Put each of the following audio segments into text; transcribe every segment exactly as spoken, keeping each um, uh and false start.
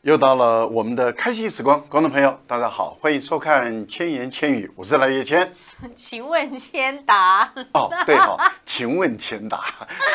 又到了我们的开心时光，观众朋友，大家好，欢迎收看《千言千语》，我是赖叶谦。 请问千答？ 哦，对哦，请问千答。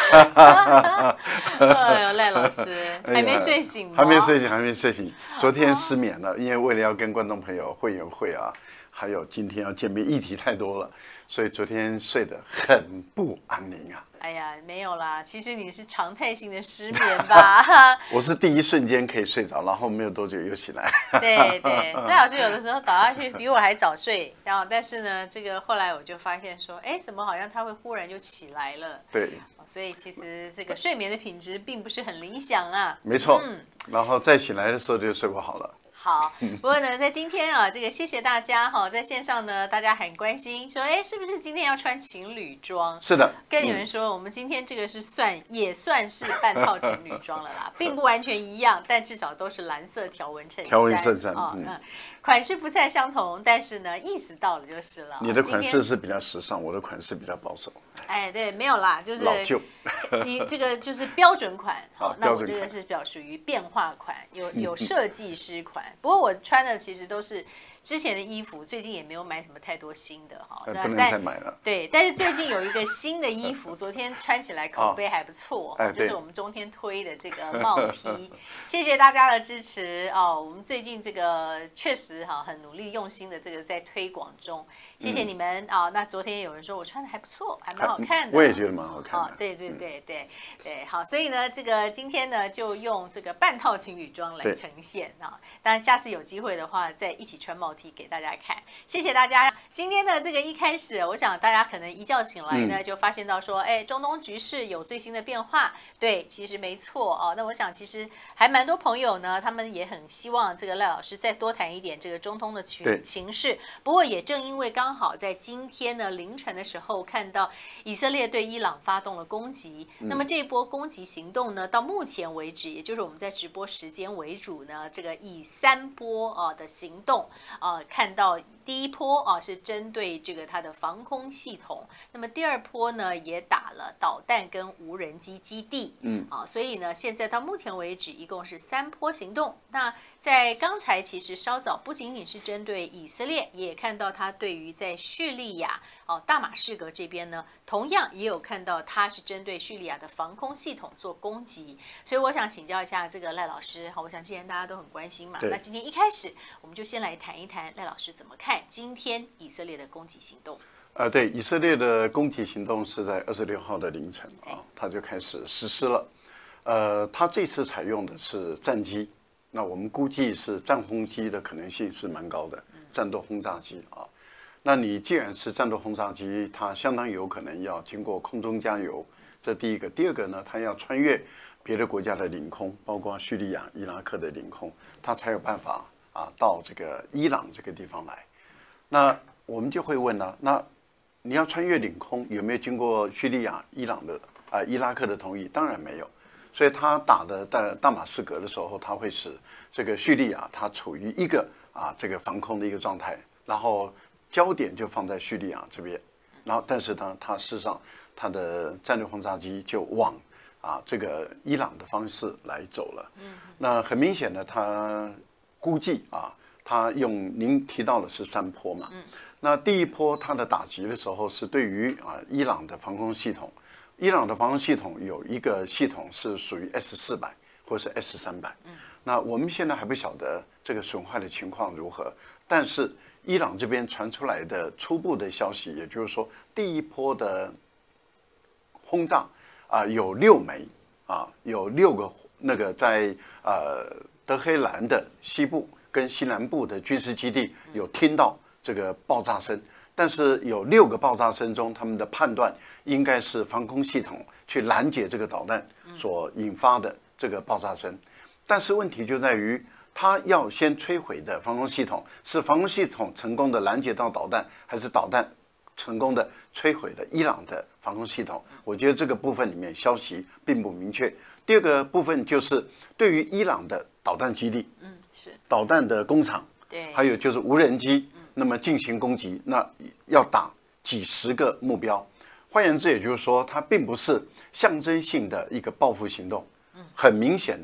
哎呦，赖老师还没睡醒吗？ 还没睡醒，还没睡醒。昨天失眠了，因为为了要跟观众朋友会友会啊，还有今天要见面，议题太多了，所以昨天睡得很不安宁啊。 哎呀，没有啦，其实你是常态性的失眠吧？ 我是第一瞬间可以睡着，然后没有多久又起来。 对对，赖老师有的时候倒下去比我还早睡，然后但是呢，这个后来我就发现说，哎，怎么好像他会忽然就起来了？ 对， 所以其实这个睡眠的品质并不是很理想啊。 没错，嗯，然后再醒来的时候就睡不好了。 好，不过呢，在今天啊，这个谢谢大家哈，在线上呢，大家很关心，说，哎，是不是今天要穿情侣装？ 是的， 跟你们说，嗯、我们今天这个是算也算是半套情侣装了啦，并不完全一样，但至少都是蓝色条纹衬衫。 条纹衬衫， 哦、嗯，款式不太相同，但是呢，意思到了就是了。 你的款式是比较时尚，我的款式比较保守。 哎，对，没有啦，就是老旧。 你这个就是标准款，好，那我这个标准款是比较属于变化款，有有设计师款。不过我穿的其实都是之前的衣服，最近也没有买什么太多新的哈。 不能再买了。 对，但是最近有一个新的衣服，昨天穿起来口碑还不错， 哦、 就是我们中天推的这个帽 T， 谢谢大家的支持哦。我们最近这个确实哈很努力用心的这个在推广中，谢谢你们啊、嗯哦。那昨天有人说我穿的还不错，还蛮好看的， 我也觉得蛮好看的。 哦，对对对对对，好，所以呢，这个今天呢就用这个半套情侣装来呈现啊。当然下次有机会的话，再一起穿帽 T 给大家看。谢谢大家。今天的这个一开始，我想大家可能一觉醒来呢，就发现到说，哎，中东局势有最新的变化。对，其实没错哦。那我想其实还蛮多朋友呢，他们也很希望这个赖老师再多谈一点这个中东的情情势。不过也正因为刚好在今天呢凌晨的时候看到以色列对伊朗发动了攻击，那么这一波攻击行动呢，到目前为止，也就是我们在直播时间为主呢，这个以三波啊的行动啊，看到第一波啊是针对这个它的防空系统，那么第二波呢也打了导弹跟无人机基地，嗯啊，所以呢现在到目前为止一共是三波行动。那在刚才其实稍早不仅仅是针对以色列，也看到它对于在叙利亚哦大马士革这边呢，同样也有看到它是针对叙利亚的防空系统做攻击。所以我想请教一下这个赖老师，好，我想既然大家都很关心嘛，那今天一开始我们就先来谈一谈赖老师怎么看今天以色列的攻击行动。 呃，对，以色列的攻击行动是在二十六号的凌晨啊，它就开始实施了。呃，它这次采用的是战机，那我们估计是战轰机的可能性是蛮高的，战斗轰炸机啊。那你既然是战斗轰炸机，它相当有可能要经过空中加油，这第一个。第二个呢，它要穿越别的国家的领空，包括叙利亚、伊拉克的领空，它才有办法啊到这个伊朗这个地方来。那我们就会问了，那你要穿越领空，有没有经过叙利亚、伊朗的啊、呃、伊拉克的同意？当然没有。所以他打的大大马士革的时候，他会使这个叙利亚它处于一个啊这个防空的一个状态，然后焦点就放在叙利亚这边，然后但是呢，它事实上它的战略轰炸机就往啊这个伊朗的方式来走了。嗯，那很明显的，他估计啊，他用您提到的是三波嘛。嗯，那第一波它的打击的时候是对于啊伊朗的防空系统。伊朗的防空系统有一个系统是属于 S 四百或是 S 三百，那我们现在还不晓得这个损坏的情况如何，但是伊朗这边传出来的初步的消息，也就是说第一波的轰炸啊、呃、有六枚啊，有六个那个在呃德黑兰的西部跟西南部的军事基地有听到这个爆炸声。但是有六个爆炸声中，他们的判断应该是防空系统去拦截这个导弹所引发的这个爆炸声。但是问题就在于，它要先摧毁的防空系统是防空系统成功的拦截到导弹，还是导弹成功的摧毁了伊朗的防空系统？我觉得这个部分里面消息并不明确。第二个部分就是对于伊朗的导弹基地，嗯，是导弹的工厂，对，还有就是无人机。那么进行攻击，那要打几十个目标。换言之，也就是说，它并不是象征性的一个报复行动，很明显的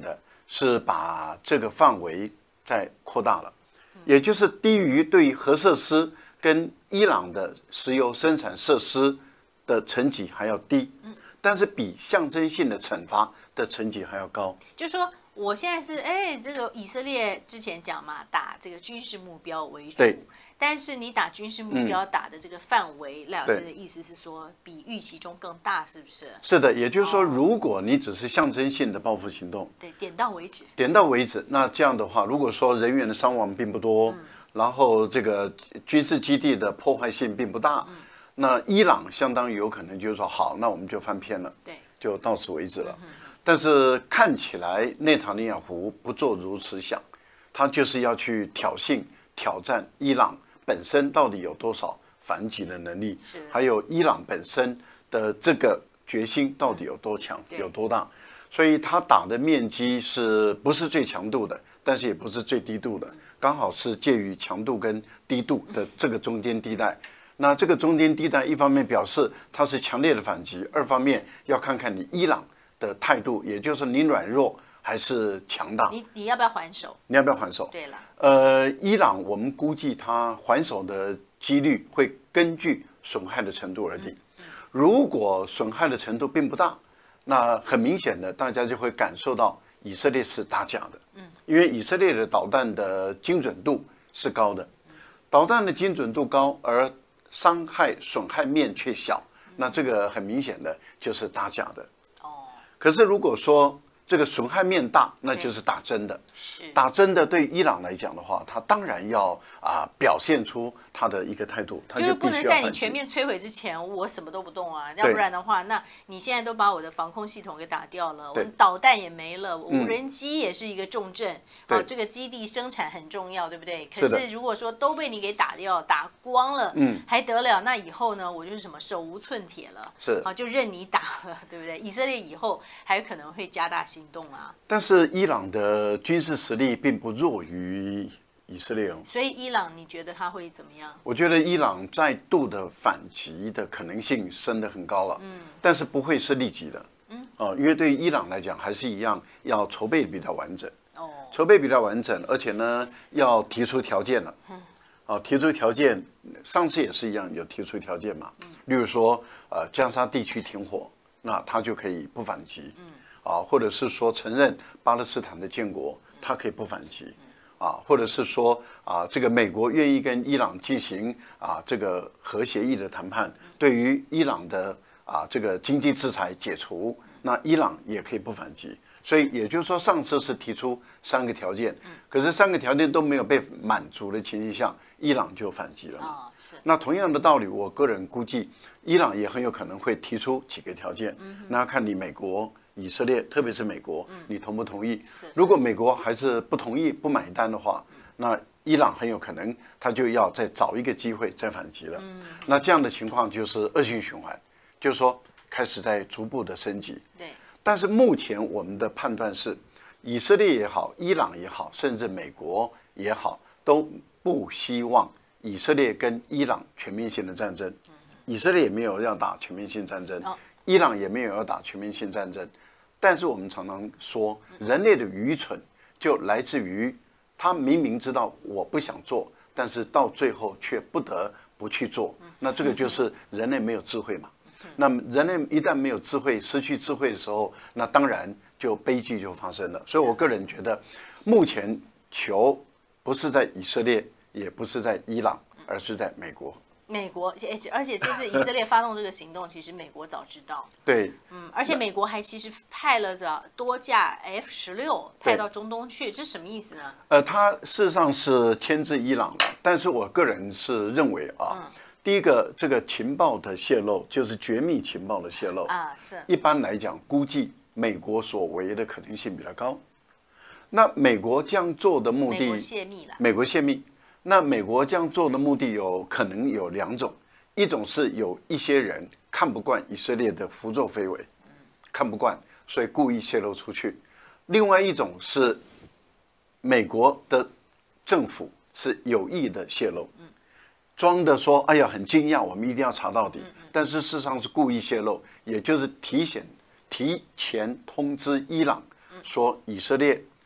是把这个范围再扩大了，也就是低于对于核设施跟伊朗的石油生产设施的层级还要低，但是比象征性的惩罚的层级还要高。 就说我现在是哎，这个以色列之前讲嘛，打这个军事目标为主。但是你打军事目标打的这个范围，赖老师的意思是说，比预期中更大，是不是？ 是的，也就是说，如果你只是象征性的报复行动， 对，点到为止， 点到为止。那这样的话，如果说人员的伤亡并不多，嗯、然后这个军事基地的破坏性并不大，嗯、那伊朗相当于有可能就是说，好，那我们就翻篇了， 对， 就到此为止了。 嗯、 但是看起来内塔尼亚胡不做如此想，他就是要去挑衅、挑战伊朗本身到底有多少反击的能力，还有伊朗本身的这个决心到底有多强、有多大。所以他打的面积是不是最强度的，但是也不是最低度的，刚好是介于强度跟低度的这个中间地带。那这个中间地带，一方面表示它是强烈的反击，二方面要看看你伊朗的态度，也就是你软弱还是强大。 你你要不要还手？ 你要不要还手？ 对了。 呃，伊朗我们估计它还手的几率会根据损害的程度而定。如果损害的程度并不大，那很明显的大家就会感受到以色列是打假的。嗯，因为以色列的导弹的精准度是高的，导弹的精准度高，而伤害损害面却小，那这个很明显的就是打假的。哦，可是如果说这个损害面大，那就是打真的。是打真的，对伊朗来讲的话，他当然要啊、呃、表现出他的一个态度，他就不能在你全面摧毁之前，我什么都不动啊，要不然的话，那你现在都把我的防空系统给打掉了，我导弹也没了，无人机也是一个重症，哦，这个基地生产很重要，对不对？可是如果说都被你给打掉、打光了，嗯，还得了？那以后呢，我就是什么手无寸铁了， 是啊，就任你打了，对不对？以色列以后还有可能会加大行动啊。 但是伊朗的军事实力并不弱于以色列哦， 所以伊朗你觉得他会怎么样？ 我觉得伊朗再度的反击的可能性升得很高了，嗯，但是不会是立即的，嗯，哦，因为对于伊朗来讲还是一样要筹备比较完整，哦，筹备比较完整，而且呢要提出条件了，嗯，啊，提出条件，上次也是一样有提出条件嘛，嗯，例如说呃加沙地区停火，那他就可以不反击，嗯。啊，或者是说承认巴勒斯坦的建国，他可以不反击，啊，或者是说啊，这个美国愿意跟伊朗进行啊这个核协议的谈判，对于伊朗的啊这个经济制裁解除，那伊朗也可以不反击。所以也就是说，上次是提出三个条件，可是三个条件都没有被满足的情形下，伊朗就反击了。哦，是。那同样的道理，我个人估计，伊朗也很有可能会提出几个条件，那看你美国。以色列，特别是美国，你同不同意？如果美国还是不同意、不买单的话，那伊朗很有可能他就要再找一个机会再反击了。那这样的情况就是恶性循环，就是说开始在逐步的升级。对。但是目前我们的判断是，以色列也好，伊朗也好，甚至美国也好，都不希望以色列跟伊朗全面性的战争。以色列也没有要打全面性战争，伊朗也没有要打全面性战争。但是我们常常说，人类的愚蠢就来自于他明明知道我不想做，但是到最后却不得不去做。那这个就是人类没有智慧嘛。那么人类一旦没有智慧、失去智慧的时候，那当然就悲剧就发生了。所以我个人觉得，目前球不是在以色列，也不是在伊朗，而是在美国。 美国，而且而且这次以色列发动这个行动，其实美国早知道。 对， 嗯，而且美国还其实派了这多架 F 十六派到中东去，这什么意思呢？ 呃，它事实上是牵制伊朗的，但是我个人是认为啊，嗯、第一个这个情报的泄露就是绝密情报的泄露啊，是。一般来讲，估计美国所为的可能性比较高。那美国这样做的目的，美国泄密了， 美国泄密。那美国这样做的目的有可能有两种，一种是有一些人看不惯以色列的胡作非为，看不惯，所以故意泄露出去；另外一种是美国的政府是有意的泄露，装的说哎呀很惊讶，我们一定要查到底，但是事实上是故意泄露，也就是提前提前通知伊朗说以色列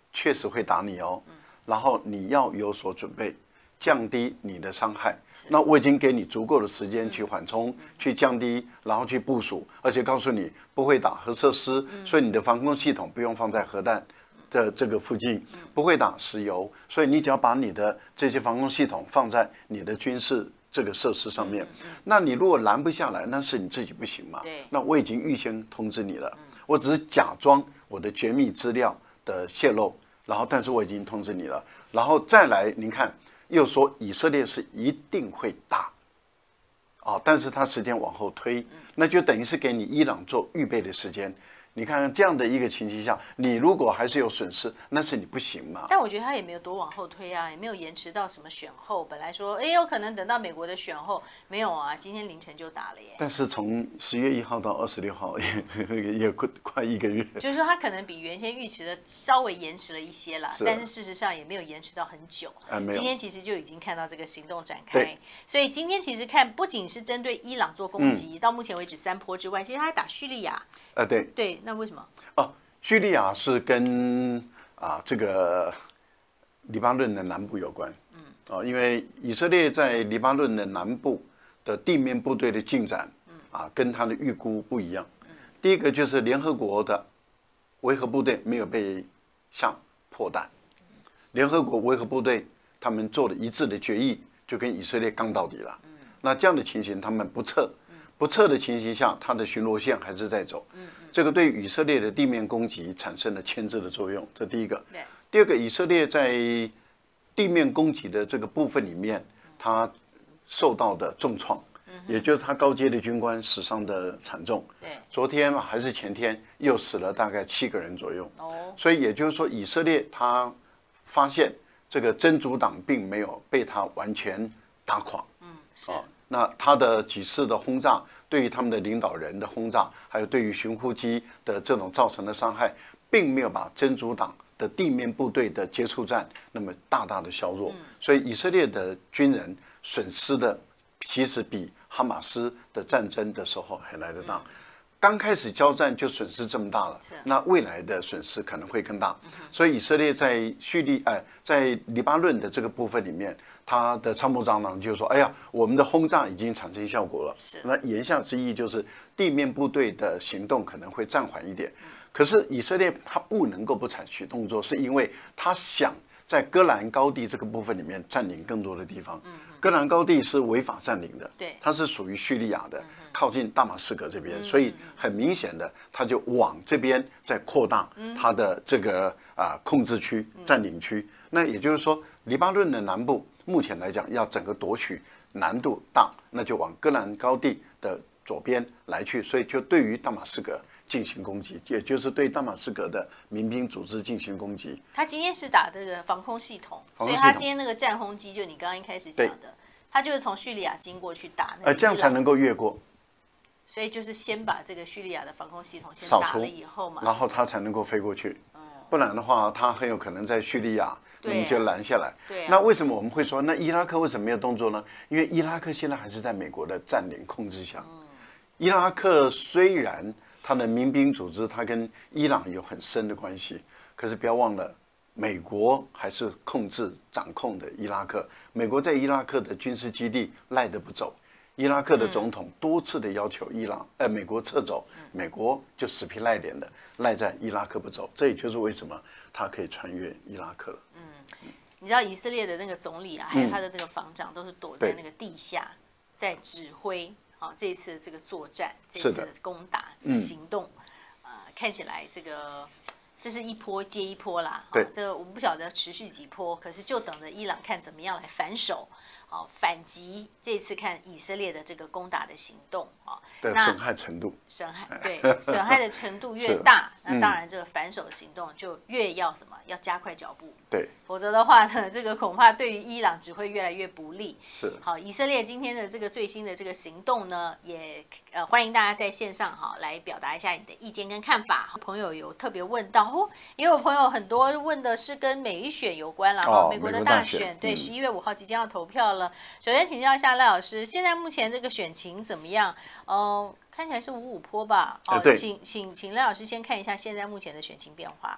确实会打你哦，然后你要有所准备。降低你的伤害，那我已经给你足够的时间去缓冲、去降低，然后去部署，而且告诉你不会打核设施，所以你的防空系统不用放在核弹的这个附近，不会打石油，所以你只要把你的这些防空系统放在你的军事这个设施上面。那你如果拦不下来，那是你自己不行嘛？那我已经预先通知你了，我只是假装我的绝密资料的泄露，然后但是我已经通知你了，然后再来，您看。又说以色列是一定会打，啊，但是他时间往后推，那就等于是给你伊朗做预备的时间。你看看这样的一个情形下，你如果还是有损失，那是你不行嘛。 但我觉得他也没有多往后推啊，也没有延迟到什么选后。本来说，哎，有可能等到美国的选后，没有啊，今天凌晨就打了耶。 但是从十月一号到二十六号也也快快一个月， 就是说他可能比原先预期的稍微延迟了一些啦，但是事实上也没有延迟到很久。 啊、 今天其实就已经看到这个行动展开，所以今天其实看不仅是针对伊朗做攻击，嗯、到目前为止三波之外，其实他还打叙利亚。 呃，对对，那为什么？ 哦，叙利亚是跟啊这个黎巴嫩的南部有关。嗯，哦，因为以色列在黎巴嫩的南部的地面部队的进展，嗯，啊跟他的预估不一样。嗯，第一个就是联合国的维和部队没有被下破弹，联合国维和部队他们做了一致的决议，就跟以色列刚到底了。嗯，那这样的情形他们不撤。不撤的情形下，它的巡逻线还是在走，这个对以色列的地面攻击产生了牵制的作用，这第一个。第二个，以色列在地面攻击的这个部分里面，它受到的重创，也就是他高阶的军官死伤的惨重。昨天还是前天又死了大概七个人左右。所以也就是说，以色列他发现这个真主党并没有被他完全打垮。嗯，是。那他的几次的轰炸，对于他们的领导人的轰炸，还有对于巡呼机的这种造成的伤害，并没有把真主党的地面部队的接触战那么大大的削弱。所以以色列的军人损失的其实比哈马斯的战争的时候还来得大。刚开始交战就损失这么大了，那未来的损失可能会更大。所以以色列在叙利哎，在黎巴嫩的这个部分里面，他的参谋长呢就说：“哎呀，我们的轰炸已经产生效果了。”那言下之意就是地面部队的行动可能会暂缓一点。可是以色列他不能够不采取动作，是因为他想在戈兰高地这个部分里面占领更多的地方。戈兰高地是违法占领的，对，它是属于叙利亚的，靠近大马士革这边，所以很明显的，他就往这边在扩大他的这个啊控制区、占领区。那也就是说，黎巴嫩的南部目前来讲要整个夺取难度大，那就往戈兰高地的左边来去，所以就对于大马士革进行攻击，也就是对大马士革的民兵组织进行攻击。 他今天是打这个防空系统，所以他今天那个战轰机，就你刚刚一开始讲的，他就是从叙利亚经过去打那个， 呃，这样才能够越过。 所以就是先把这个叙利亚的防空系统先打了以后嘛， 然后他才能够飞过去。嗯，不然的话，他很有可能在叙利亚，那么就拦下来。 对、啊。 那为什么我们会说，那伊拉克为什么没有动作呢？因为伊拉克现在还是在美国的占领控制下。嗯。伊拉克虽然他的民兵组织，他跟伊朗有很深的关系，可是不要忘了，美国还是控制掌控的伊拉克。美国在伊拉克的军事基地赖得不走。伊拉克的总统多次的要求伊朗，呃，美国撤走，美国就死皮赖脸的赖在伊拉克不走，这也就是为什么他可以穿越伊拉克了。 嗯，你知道以色列的那个总理啊，还有他的那个防长，都是躲在那个地下，在指挥好这一次这个作战，这次的攻打行动，呃，看起来这个这是一波接一波啦。 对， 这个我们不晓得持续几波，可是就等着伊朗看怎么样来反手。哦，反击这次看以色列的这个攻打的行动啊， 的损害程度， 损害对损害的程度越大，那当然这个反手行动就越要什么，要加快脚步。 对， 否则的话呢，这个恐怕对于伊朗只会越来越不利。 是。 好，以色列今天的这个最新的这个行动呢，也呃欢迎大家在线上哈来表达一下你的意见跟看法。朋友有特别问到哦，也有朋友很多问的是跟美选有关了哈，美国的大选，对，十一月五号即将要投票了。首先请教一下赖老师，现在目前这个选情怎么样？呃，看起来是五五波吧？哦，请请请赖老师先看一下现在目前的选情变化。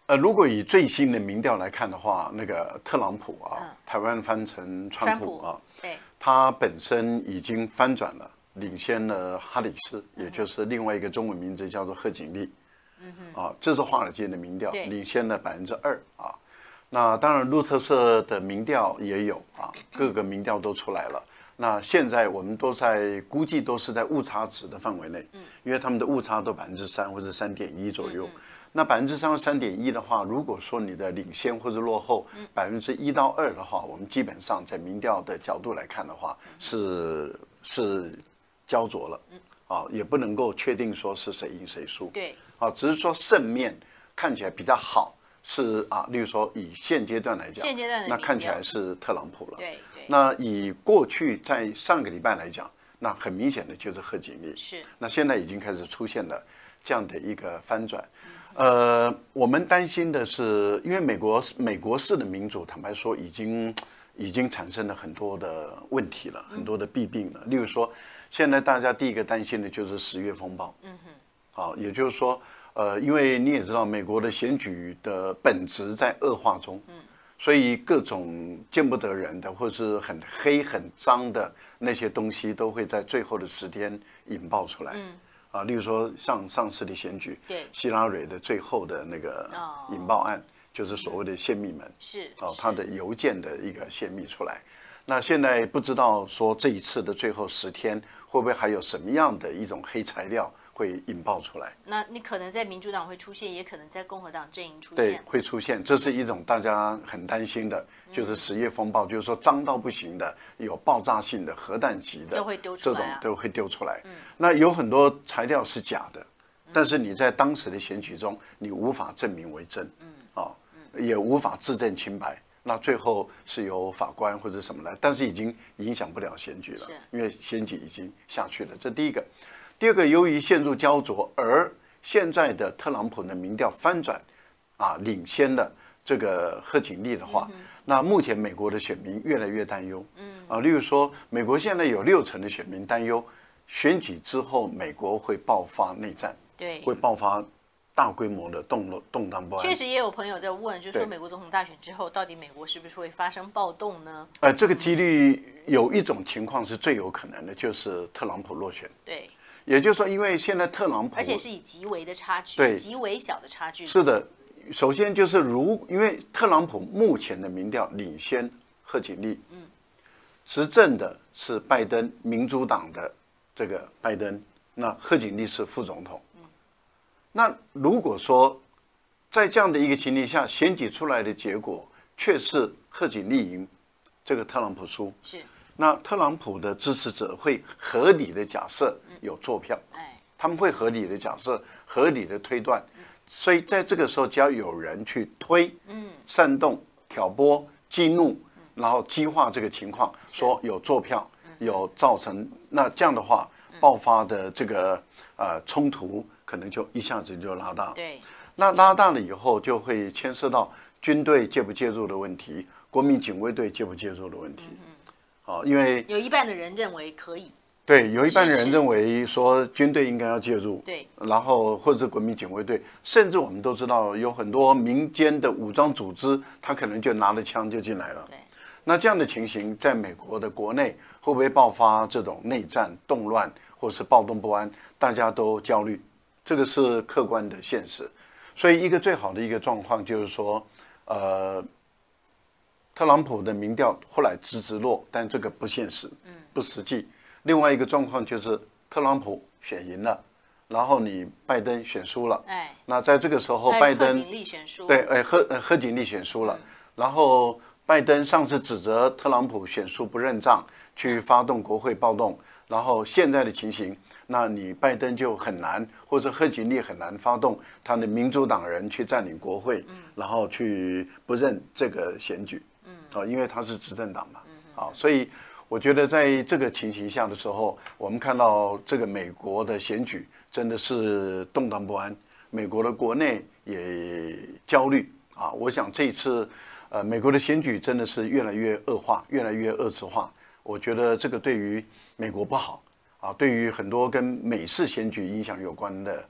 呃，如果以最新的民调来看的话，那个特朗普啊， 嗯、 台湾翻成川普啊， 对， 他本身已经翻转了，领先了哈里斯，也就是另外一个中文名字叫做贺锦丽。嗯哼，啊，这是华尔街的民调，领先了百分之二啊。那当然，路透社的民调也有啊，各个民调都出来了。那现在我们都在估计都是在误差值的范围内，因为他们的误差都百分之三或者三点一左右。那百分之三或三点一的话，如果说你的领先或者落后百分之一到二的话，我们基本上在民调的角度来看的话，是是焦灼了，啊，也不能够确定说是谁赢谁输。 对。 啊，只是说胜面看起来比较好，是啊，例如说以现阶段来讲， 现阶段的那看起来是特朗普了。 对对。 那以过去在上个礼拜来讲，那很明显的就是贺锦丽。 是。那现在已经开始出现了这样的一个翻转。呃，我们担心的是，因为美国美国式的民主，坦白说已经已经产生了很多的问题了，很多的弊病了。例如说，现在大家第一个担心的就是十月风暴。嗯哼。啊，也就是说，呃，因为你也知道，美国的选举的本质在恶化中，嗯，所以各种见不得人的或者是很黑很脏的那些东西，都会在最后的十天引爆出来，嗯，啊，例如说上上次的选举， 对， 希拉蕊的最后的那个引爆案，就是所谓的泄密门， 是， 哦，他的邮件的一个泄密出来。那现在不知道说这一次的最后十天会不会还有什么样的一种黑材料会引爆出来？ 那你可能在民主党会出现，也可能在共和党阵营出现。 对，会出现，这是一种大家很担心的，就是十月风暴，就是说脏到不行的，有爆炸性的核弹级的， 都会丢出来、啊， 这种都会丢出来。嗯、那有很多材料是假的，但是你在当时的选举中，你无法证明为真，嗯，哦，也无法自证清白。那最后是由法官或者什么来，但是已经影响不了选举了，因为选举已经下去了。这第一个。第二个，由于陷入焦灼，而现在的特朗普的民调翻转，啊，领先了这个贺锦丽的话，嗯、那目前美国的选民越来越担忧。嗯，啊，例如说，美国现在有六成的选民担忧，选举之后美国会爆发内战， 对， 会爆发大规模的动乱、动荡不安。 确实也有朋友在问，就是说美国总统大选之后，到底美国是不是会发生暴动呢？ 呃，这个几率有一种情况是最有可能的，就是特朗普落选。 对。 也就是说，因为现在特朗普， 而且是以极微的差距，对，极微小的差距。 是的，首先就是如，因为特朗普目前的民调领先贺锦丽，嗯，执政的是拜登，民主党的这个拜登，那贺锦丽是副总统，嗯，那如果说在这样的一个情形下，选举出来的结果却是贺锦丽赢，这个特朗普输， 是。 那特朗普的支持者会合理的假设有坐票，他们会合理的假设、合理的推断，所以在这个时候，只要有人去推、煽动、挑拨、激怒，然后激化这个情况，说有坐票，有造成，那这样的话，爆发的这个呃冲突可能就一下子就拉大。 对， 那拉大了以后，就会牵涉到军队介不介入的问题，国民警卫队介不介入的问题。哦，因为有一半的人认为可以， 对，有一半人认为说军队应该要介入， 对， 然后或者是国民警卫队，甚至我们都知道有很多民间的武装组织，他可能就拿着枪就进来了。 对， 那这样的情形，在美国的国内会不会爆发这种内战、动乱，或是暴动不安？大家都焦虑，这个是客观的现实。所以，一个最好的一个状况就是说，呃。特朗普的民调后来直直落，但这个不现实，不实际。另外一个状况就是特朗普选赢了，然后你拜登选输了。 哎， 那在这个时候，拜登贺锦丽选输， 对，哎，贺贺锦丽选输了。嗯、然后拜登上次指责特朗普选输不认账，去发动国会暴动。然后现在的情形，那你拜登就很难，或者贺锦丽很难发动他的民主党人去占领国会，嗯、然后去不认这个选举。啊，因为他是执政党嘛，啊，所以我觉得在这个情形下的时候，我们看到这个美国的选举真的是动荡不安，美国的国内也焦虑啊。我想这一次，呃，美国的选举真的是越来越恶化，越来越恶质化。我觉得这个对于美国不好啊，对于很多跟美式选举影响有关的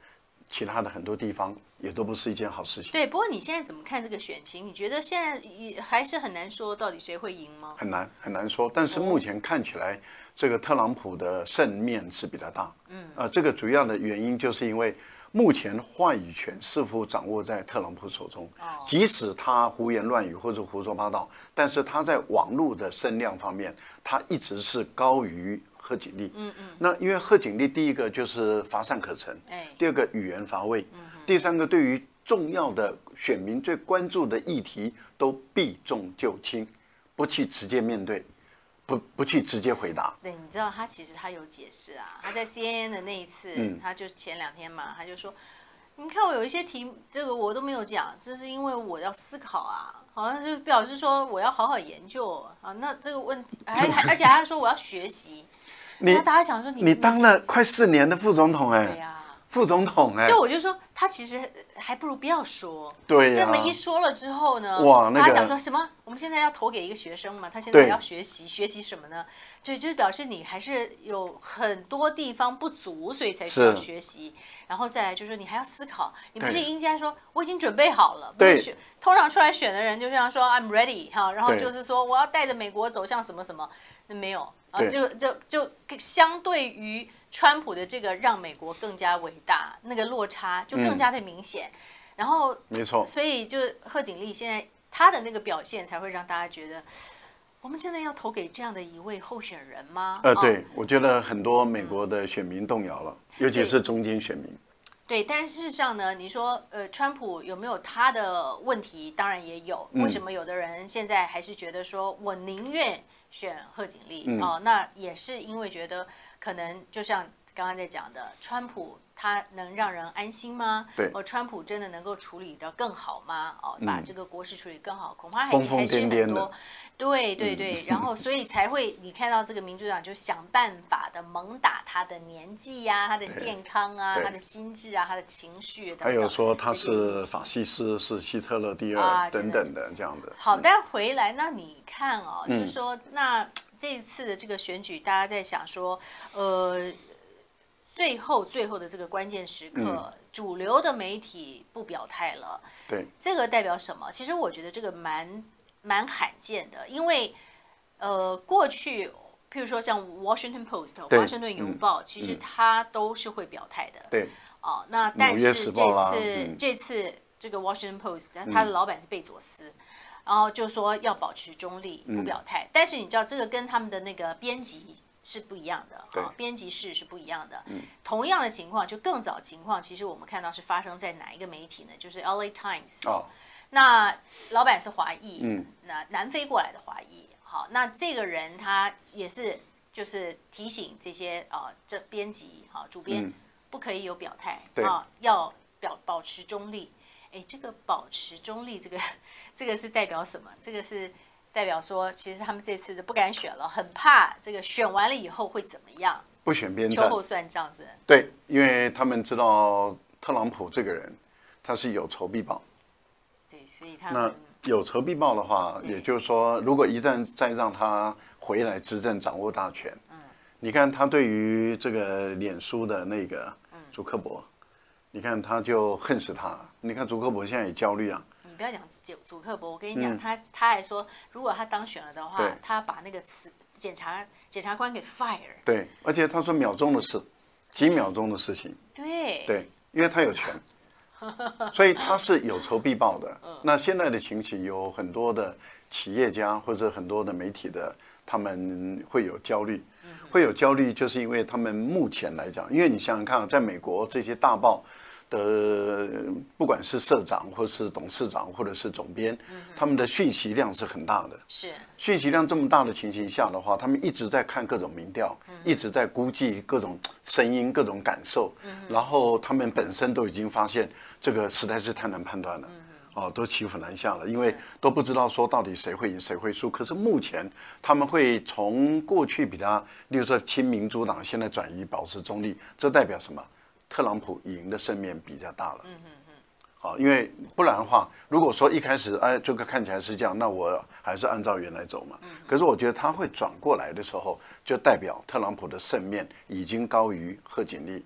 其他的很多地方也都不是一件好事情。 对，不过你现在怎么看这个选情？你觉得现在也还是很难说到底谁会赢吗？ 很难很难说，但是目前看起来，这个特朗普的胜面是比较大。嗯，啊，这个主要的原因就是因为目前话语权似乎掌握在特朗普手中。哦，即使他胡言乱语或者胡说八道，但是他在网络的声量方面，他一直是高于贺锦丽。嗯嗯。那因为贺锦丽第一个就是乏善可陈，哎，第二个语言乏味，嗯，第三个对于重要的选民最关注的议题都避重就轻，不去直接面对，不不去直接回答。 对，你知道他其实他有解释啊，他在 C N N 的那一次，嗯、他就前两天嘛，他就说，你看我有一些题，这个我都没有讲，这是因为我要思考啊，好像就表示说我要好好研究啊。那这个问题，还而且他说我要学习。 你大家想说你你当了快四年的副总统哎、欸。 对呀、啊。 副总统哎、欸， 就我就说他其实还不如不要说。 对、啊、 这么一说了之后呢， 哇，那个、他想说什么？我们现在要投给一个学生嘛，他现在要学习，学习什么呢？对，就是表示你还是有很多地方不足，所以才需要学习。然后再来就是说你还要思考，你不是应该说我已经准备好了？ 对， 通常出来选的人就这样说 I'm ready 哈，然后就是说我要带着美国走向什么什么，那没有啊，就就就相对于。川普的这个让美国更加伟大，那个落差就更加的明显。嗯、然后， 没错， 所以就贺锦丽现在她的那个表现，才会让大家觉得，我们真的要投给这样的一位候选人吗？ 呃，对，哦、我觉得很多美国的选民动摇了，嗯、尤其是中间选民。 对，但事实上呢，你说呃，川普有没有他的问题？当然也有。为什么有的人现在还是觉得说我宁愿选贺锦丽？嗯、哦，那也是因为觉得。可能就像刚刚在讲的，川普他能让人安心吗？ 对， 哦，川普真的能够处理得更好吗？哦，把这个国事处理更好，恐怕还疯疯还是很癫癫多。对对对，嗯、然后所以才会你看到这个民主党就想办法的猛打他的年纪呀、啊、他的健康啊、他的心智啊、他的情绪等等。 还有说他是法西斯，是希特勒第二、啊、等等的这样的。 好，但回来那你看哦，嗯、就是说那。这一次的这个选举，大家在想说，呃，最后最后的这个关键时刻，嗯、主流的媒体不表态了， 对， 这个代表什么？其实我觉得这个蛮蛮罕见的，因为呃，过去譬如说像 Washington Post 华盛顿邮报，嗯、其实它都是会表态的， 对， 哦，那但是这次、嗯、这次这个 Washington Post 它的老板是贝佐斯。然后就说要保持中立，不表态。嗯、但是你知道，这个跟他们的那个编辑是不一样的啊，编辑室是不一样的。嗯、同样的情况，就更早情况，其实我们看到是发生在哪一个媒体呢？就是 L A Times。哦。那老板是华裔，嗯，那南非过来的华裔。好，那这个人他也是就是提醒这些啊，这编辑好主编、嗯、不可以有表态啊，要表保持中立。哎，这个保持中立，这个这个是代表什么？这个是代表说，其实他们这次都不敢选了，很怕这个选完了以后会怎么样？ 不选边站， 秋后算账是？ 对，因为他们知道特朗普这个人，他是有仇必报。 对，所以他们那有仇必报的话，也就是说，如果一旦再让他回来执政，掌握大权，嗯，你看他对于这个脸书的那个祖克伯。嗯你看，他就恨死他。你看，祖克伯现在也焦虑啊。 你不要讲祖克伯，我跟你讲，嗯、他他还说，如果他当选了的话，他把那个词检察检察官给 fire。 对，而且他说秒钟的事，几秒钟的事情。 对。 对，因为他有权，所以他是有仇必报的。嗯、那现在的情形有很多的企业家或者很多的媒体的，他们会有焦虑。会有焦虑，就是因为他们目前来讲，因为你想想看，在美国这些大报的，不管是社长或是董事长或者是总编，他们的讯息量是很大的。 是讯息量这么大的情形下的话，他们一直在看各种民调，一直在估计各种声音、各种感受，然后他们本身都已经发现这个实在是太难判断了。哦，都骑虎难下了，因为都不知道说到底谁会赢谁会输。可是目前他们会从过去比较，例如说亲民主党，现在转移保持中立，这代表什么？特朗普赢的胜面比较大了。嗯嗯嗯。好，因为不然的话，如果说一开始哎这个看起来是这样，那我还是按照原来走嘛。可是我觉得他会转过来的时候，就代表特朗普的胜面已经高于贺锦丽。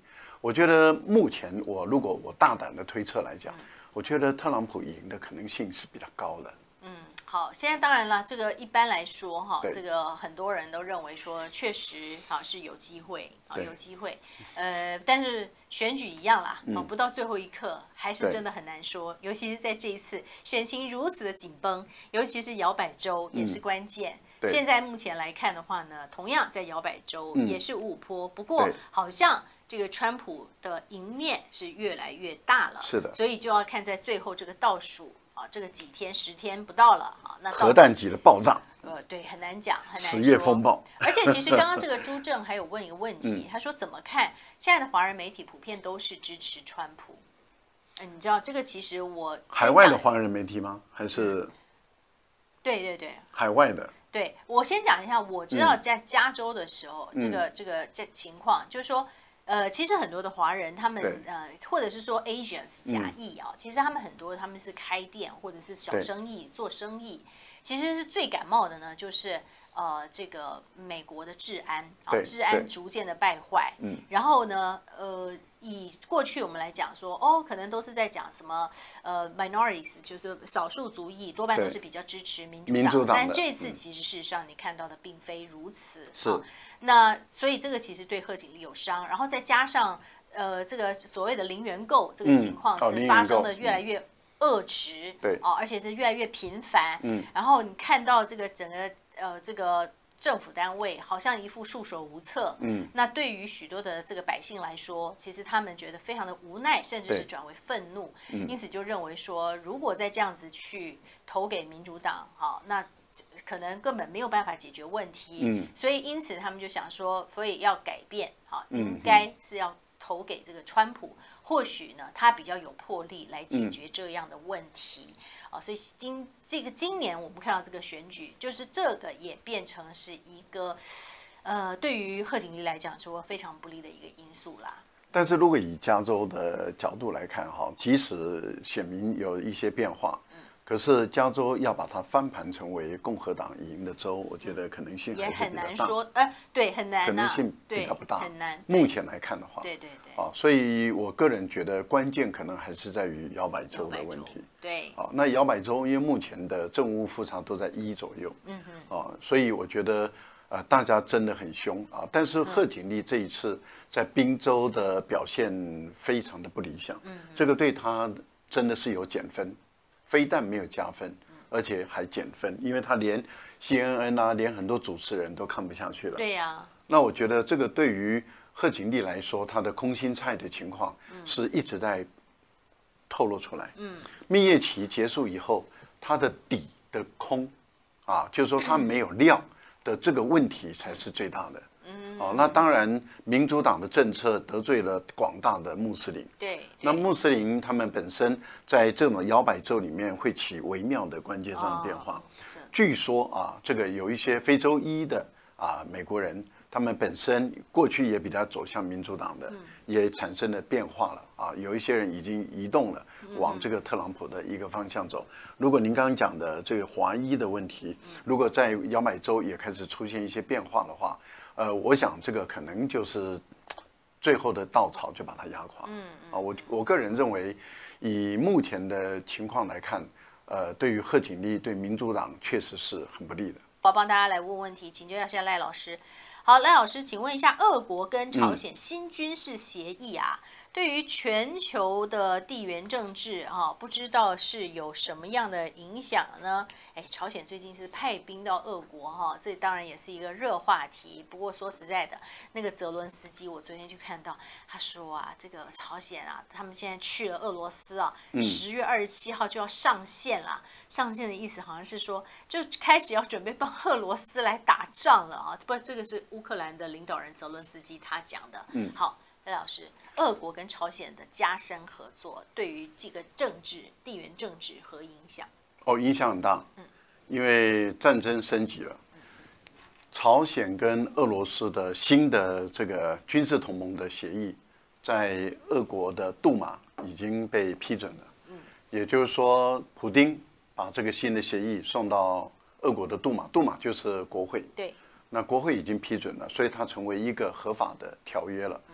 我觉得目前我如果我大胆的推测来讲，我觉得特朗普赢的可能性是比较高的。 好，现在当然了，这个一般来说哈， 对这个很多人都认为说，确实啊是有机会啊对有机会，呃，但是选举一样啦，啊嗯不到最后一刻还是对真的很难说，尤其是在这一次选情如此的紧绷，尤其是摇摆州也是关键。 对现在目前来看的话呢，同样在摇摆州嗯也是五五坡，不过对好像这个川普的赢面是越来越大了， 是的所以就要看在最后这个倒数。啊，这个几天十天不到了啊，那到核弹级的爆炸， 呃，对，很难讲，很难说。 十月风暴。 而且其实刚刚这个朱正还有问一个问嗯题，他说怎么看现在的华人媒体普遍都是支持川普？嗯，你知道这个其实我海外的华人媒体吗？还是对对对海外的？ 对，我先讲一下，我知嗯道在加州的时候，这个这个这情况就是说。呃，其实很多的华人，他们呃，或者是说 Asians 假意啊、嗯，其实他们很多他们是开店或者是小生意做生意，其实是最感冒的呢，就是呃这个美国的治安啊，治安逐渐的败坏，嗯，然后呢，呃，以过去我们来讲说，哦，可能都是在讲什么呃 minorities， 就是少数族裔，多半都是比较支持民主党， 民主党但这次其实事实上你看到的并非如此， 是。 啊那所以这个其实对贺锦丽有伤，然后再加上呃这个所谓的零元购这个情况是发生的越来越恶质， 对、 嗯，哦，而且是越来越频繁，嗯，然后你看到这个整个呃这个政府单位好像一副束手无策，嗯，那对于许多的这个百姓来说，其实他们觉得非常的无奈，甚至是转为愤怒，因此就认为说，如果再这样子去投给民主党，好，那。可能根本没有办法解决问题，嗯，所以因此他们就想说，所以要改变，好，应该是要投给这个川普，或许呢，他比较有魄力来解决这样的问题，啊、嗯，所以今这个今年我们看到这个选举，就是这个也变成是一个，呃，对于贺锦丽来讲说非常不利的一个因素啦。 但是如果以加州的角度来看，哈，即使选民有一些变化。可是加州要把它翻盘成为共和党赢的州，我觉得可能性也很难说， 呃，对，很难、啊， 可能性比较不大， 很难。 目前来看的话， 对对对， 啊，所以我个人觉得关键可能还是在于摇摆州的问题。 对， 啊，那摇摆州因为目前的政务复查都在一左右，嗯哼，啊，所以我觉得呃大家真的很凶啊，但是贺锦丽这一次在宾州的表现非常的不理想，嗯，这个对他真的是有减分。非但没有加分，而且还减分，因为他连 C N N 啊，连很多主持人都看不下去了。 对呀、啊。 那我觉得这个对于贺锦丽来说，她的空心菜的情况是一直在透露出来。嗯。蜜月期结束以后，她的底的空，啊，就是说她没有料的这个问题才是最大的。嗯，哦，那当然，民主党的政策得罪了广大的穆斯林。 对， 那穆斯林他们本身在这种摇摆州里面会起微妙的关键上的变化。哦、据说啊，这个有一些非洲裔的啊美国人，他们本身过去也比较走向民主党的，嗯、也产生了变化了啊。有一些人已经移动了，往这个特朗普的一个方向走。如果您刚刚讲的这个华裔的问题，如果在摇摆州也开始出现一些变化的话，呃，我想这个可能就是最后的稻草，就把它压垮。嗯啊，我我个人认为，以目前的情况来看，呃，对于贺锦丽对民主党确实是很不利的。 我帮大家来问问题，请教一下赖老师。好，赖老师，请问一下，俄国跟朝鲜新军事协议啊，嗯、对于全球的地缘政治啊，不知道是有什么样的影响呢？哎，朝鲜最近是派兵到俄国哈，这当然也是一个热话题。不过说实在的，那个泽伦斯基，我昨天就看到他说啊，这个朝鲜啊，他们现在去了俄罗斯啊，十月二十七号就要上线了。上线的意思好像是说，就开始要准备帮俄罗斯来打仗了啊！不，这个是乌克兰的领导人泽伦斯基他讲的。嗯，好，赖老师，俄国跟朝鲜的加深合作，对于这个政治、地缘政治和影响？ 哦，影响很大。嗯，因为战争升级了，朝鲜跟俄罗斯的新的这个军事同盟的协议，在俄国的杜马已经被批准了。嗯，也就是说，普丁把这个新的协议送到俄国的杜马，杜马就是国会。 对。 那国会已经批准了，所以它成为一个合法的条约了。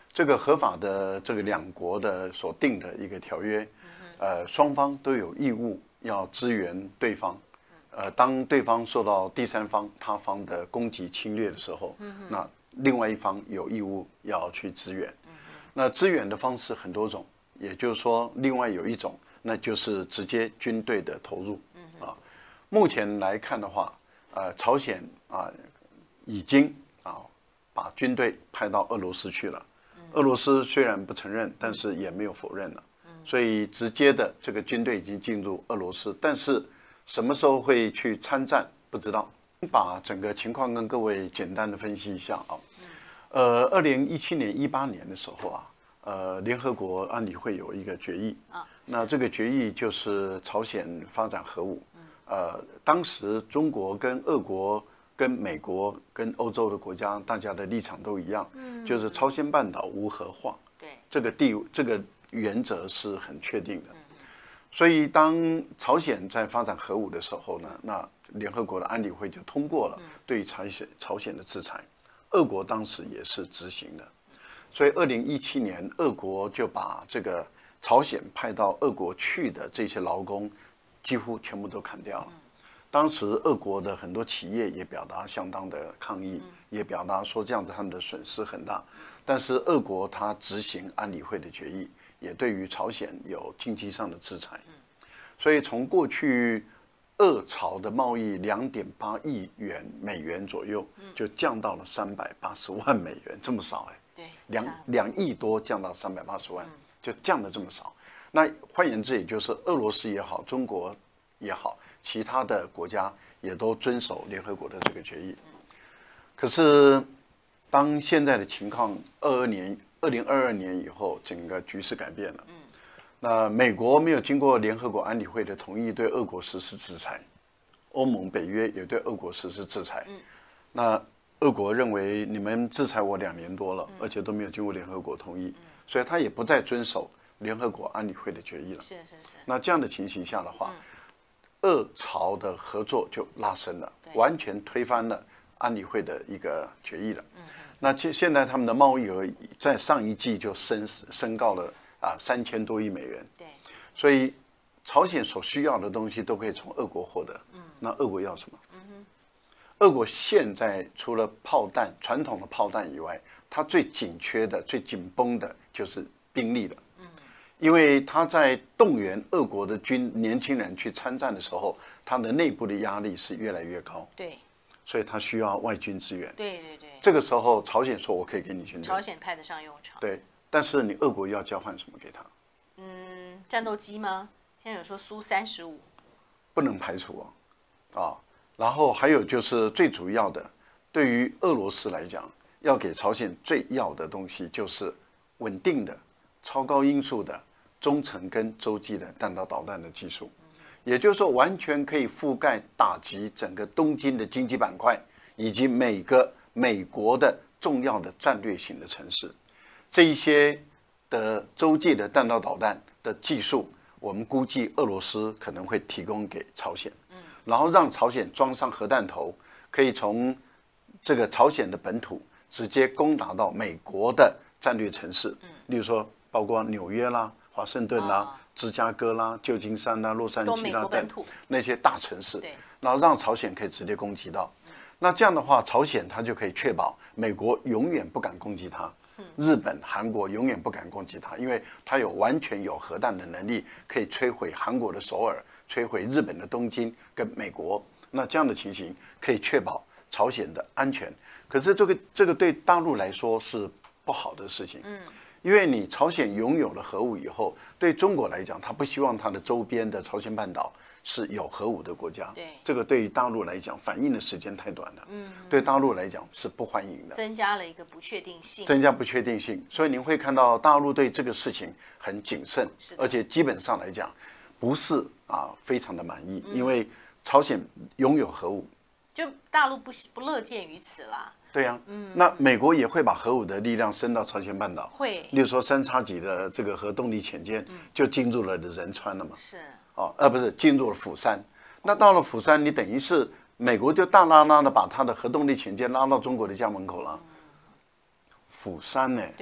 这个合法的这个两国的所定的一个条约，呃，双方都有义务要支援对方。呃，当对方受到第三方他方的攻击侵略的时候，那另外一方有义务要去支援。那支援的方式很多种，也就是说，另外有一种，那就是直接军队的投入。啊，目前来看的话，呃，朝鲜啊已经啊把军队派到俄罗斯去了。俄罗斯虽然不承认，但是也没有否认了。所以直接的这个军队已经进入俄罗斯，但是什么时候会去参战不知道。把整个情况跟各位简单的分析一下啊。呃，二零一七年、一八年的时候啊，呃，联合国安理会有一个决议啊，那这个决议就是朝鲜发展核武。呃，当时中国跟俄国、跟美国、跟欧洲的国家，大家的立场都一样，就是朝鲜半岛无核化。对，这个地这个原则是很确定的。所以，当朝鲜在发展核武的时候呢，那联合国的安理会就通过了对朝鲜朝鲜的制裁。俄国当时也是执行的，所以二零一七年，俄国就把这个朝鲜派到俄国去的这些劳工，几乎全部都砍掉了。当时俄国的很多企业也表达相当的抗议，也表达说这样子他们的损失很大。但是俄国他执行安理会的决议，也对于朝鲜有经济上的制裁。所以从过去俄朝的贸易两点八亿元美元左右，就降到了三百八十万美元，这么少哎、欸？对，两两亿多降到三百八十万，就降的这么少。那换言之，也就是俄罗斯也好，中国也好，其他的国家也都遵守联合国的这个决议。可是，当现在的情况，二二年、二零二二年以后，整个局势改变了。那美国没有经过联合国安理会的同意对俄国实施制裁，欧盟、北约也对俄国实施制裁。那俄国认为你们制裁我两年多了，而且都没有经过联合国同意，所以他也不再遵守联合国安理会的决议了。 是是是。 那这样的情形下的话，俄朝的合作就拉升了，完全推翻了安理会的一个决议了。那现现在他们的贸易额在上一季就升升高了。啊，三千多亿美元。对，所以朝鲜所需要的东西都可以从俄国获得。嗯，那俄国要什么？嗯哼，俄国现在除了炮弹，传统的炮弹以外，它最紧缺的、最紧绷的就是兵力了。嗯，因为他在动员俄国的军年轻人去参战的时候，他的内部的压力是越来越高。对，所以他需要外军支援。对对对。这个时候，朝鲜说：“我可以给你军队。” 朝鲜派得上用场。 对。但是你俄国要交换什么给他？ 嗯，战斗机吗？现在有说苏三十五， 不能排除啊，啊，然后还有就是最主要的，对于俄罗斯来讲，要给朝鲜最要的东西就是稳定的、超高音速的、中程跟洲际的弹道导弹的技术，也就是说，完全可以覆盖打击整个东京的经济板块，以及每个美国的重要的战略性的城市。这一些的洲际的弹道导弹的技术，我们估计俄罗斯可能会提供给朝鲜，然后让朝鲜装上核弹头，可以从这个朝鲜的本土直接攻打到美国的战略城市，例如说包括纽约啦、华盛顿啦、芝加哥啦、旧金山啦、洛杉矶啦等那些大城市，然后让朝鲜可以直接攻击到。那这样的话，朝鲜它就可以确保美国永远不敢攻击它。日本、韩国永远不敢攻击它，因为它有完全有核弹的能力，可以摧毁韩国的首尔，摧毁日本的东京跟美国。那这样的情形可以确保朝鲜的安全。可是这个这个对大陆来说是不好的事情，嗯，因为你朝鲜拥有了核武以后，对中国来讲，他不希望它的周边的朝鲜半岛是有核武的国家，对，这个对于大陆来讲反应的时间太短了，嗯，对大陆来讲是不欢迎的， 增加了一个不确定性， 增加不确定性，所以您会看到大陆对这个事情很谨慎，而且基本上来讲不是啊非常的满意，嗯、因为朝鲜拥有核武， 就大陆不不乐见于此啦。 对呀、啊，嗯，那美国也会把核武的力量伸到朝鲜半岛， 会， 例如说三叉戟的这个核动力潜舰就进入了仁川了嘛， 是。 哦，呃，不是进入了釜山，那到了釜山，你等于是美国就大拉拉的把它的核动力潜舰拉到中国的家门口了。釜山呢？ 对，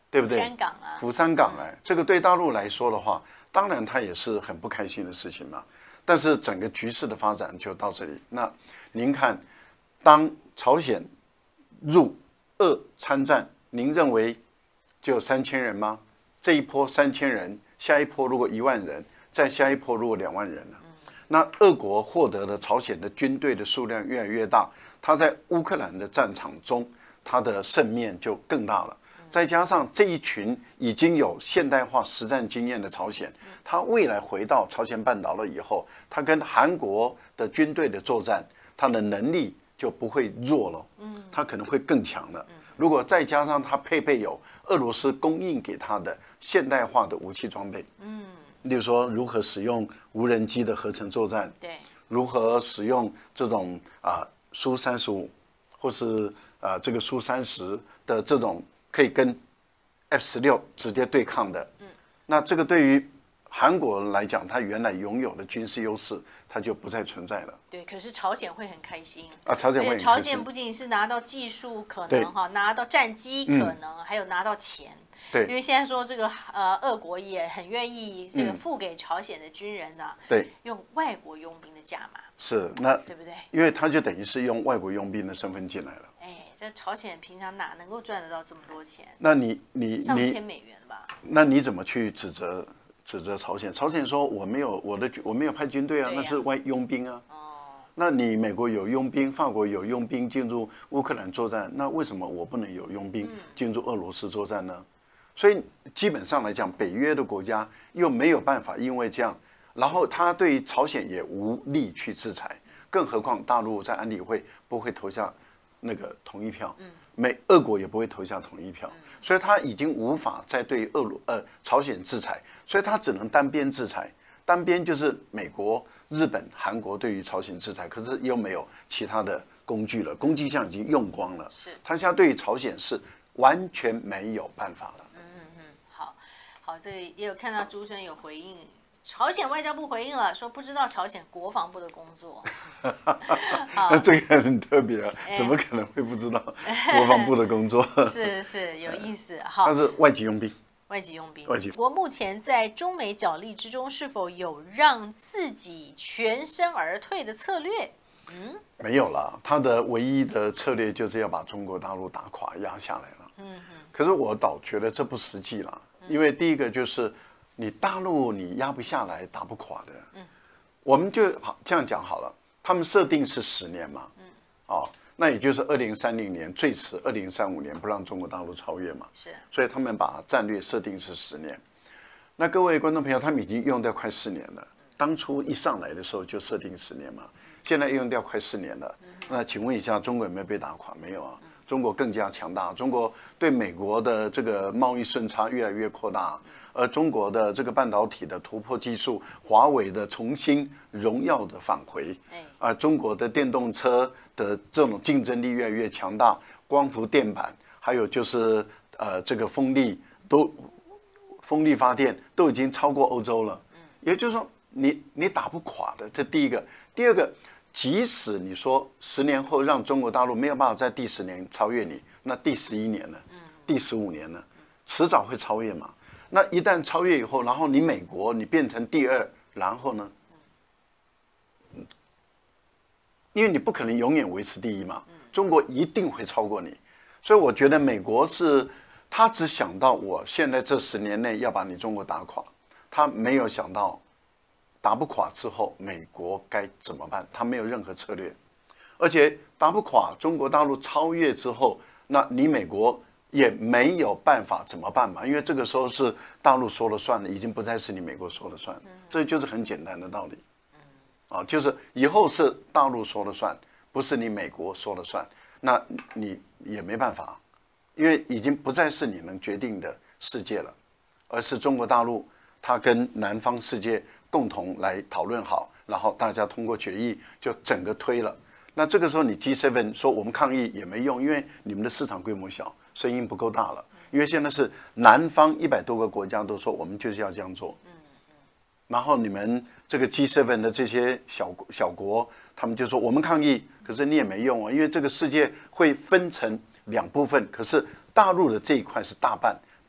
对不对？ 釜山港啊， 釜山港哎，这个对大陆来说的话，当然它也是很不开心的事情嘛。但是整个局势的发展就到这里。那您看，当朝鲜入俄参战，您认为就有三千人吗？这一波三千人，下一波如果一万人，再下一波如果两万人呢？那俄国获得的朝鲜的军队的数量越来越大，他在乌克兰的战场中，他的胜面就更大了。再加上这一群已经有现代化实战经验的朝鲜，他未来回到朝鲜半岛了以后，他跟韩国的军队的作战，他的能力就不会弱了，他可能会更强了。如果再加上他配备有俄罗斯供应给他的现代化的武器装备，嗯，例如说如何使用无人机的合成作战， 对， 如何使用这种啊苏三十五或是啊这个苏三十的这种。可以跟 F 十六直接对抗的，嗯，那这个对于韩国来讲，它原来拥有的军事优势，它就不再存在了。 对，可是朝鲜会很开心啊，朝鲜会很开心。 朝鲜不仅是拿到技术可能哈，拿到战机可能，还有拿到钱。 对， 因为现在说这个呃，俄国也很愿意这个付给朝鲜的军人呢， 对， 用外国佣兵的价码。 是，那对不对？ 因为他就等于是用外国佣兵的身份进来了。 哎，这朝鲜平常哪能够赚得到这么多钱？ 那你你上千美元吧？ 那你怎么去指责指责朝鲜？朝鲜说我没有我的我没有派军队啊，那是外佣兵啊。哦。那你美国有佣兵，法国有佣兵进入乌克兰作战，那为什么我不能有佣兵进入俄罗斯作战呢？所以基本上来讲，北约的国家又没有办法，因为这样，然后他对朝鲜也无力去制裁，更何况大陆在安理会不会投下那个同意票，美俄国也不会投下同意票，所以他已经无法再对俄罗呃朝鲜制裁，所以他只能单边制裁，单边就是美国、日本、韩国对于朝鲜制裁，可是又没有其他的工具了，工具箱已经用光了， 是， 他现在对于朝鲜是完全没有办法了。 好，这里也有看到朱生有回应，朝鲜外交部回应了，说不知道朝鲜国防部的工作。 那这个很特别啊，怎么可能会不知道国防部的工作？ 是是有意思。好， 他是外籍佣兵。 外籍佣兵。 外籍。 国目前在中美角力之中，是否有让自己全身而退的策略？嗯， 没有了。他的唯一的策略就是要把中国大陆打垮、压下来了。嗯嗯。可是我倒觉得这不实际了。因为第一个就是你大陆你压不下来打不垮的，嗯，我们就好这样讲好了，他们设定是十年嘛，嗯，哦，那也就是二零三零年最迟二零三五年不让中国大陆超越嘛， 是， 所以他们把战略设定是十年。那各位观众朋友，他们已经用掉快四年了，当初一上来的时候就设定十年嘛，现在用掉快四年了，那请问一下，中国有没有被打垮？没有啊。中国更加强大，中国对美国的这个贸易顺差越来越扩大，而中国的这个半导体的突破技术，华为的重新荣耀的返回，啊，中国的电动车的这种竞争力越来越强大，光伏电板，还有就是呃这个风力都风力发电都已经超过欧洲了，也就是说你你打不垮的，这第一个，第二个。即使你说十年后让中国大陆没有办法在第十年超越你，那第十一年呢？第十五年呢？迟早会超越嘛。那一旦超越以后，然后你美国你变成第二，然后呢？因为你不可能永远维持第一嘛，中国一定会超过你。所以我觉得美国是，他只想到我现在这十年内要把你中国打垮，他没有想到。打不垮之后，美国该怎么办？他没有任何策略，而且打不垮中国大陆超越之后，那你美国也没有办法怎么办嘛？因为这个时候是大陆说了算了，已经不再是你美国说了算，这就是很简单的道理。啊，就是以后是大陆说了算，不是你美国说了算，那你也没办法，因为已经不再是你能决定的世界了，而是中国大陆它跟南方世界。共同来讨论好，然后大家通过决议就整个推了。那这个时候你 G 七 说我们抗议也没用，因为你们的市场规模小，声音不够大了。因为现在是南方一百多个国家都说我们就是要这样做。然后你们这个 G 七 的这些小小国，他们就说我们抗议，可是你也没用啊，因为这个世界会分成两部分，可是大陆的这一块是大半。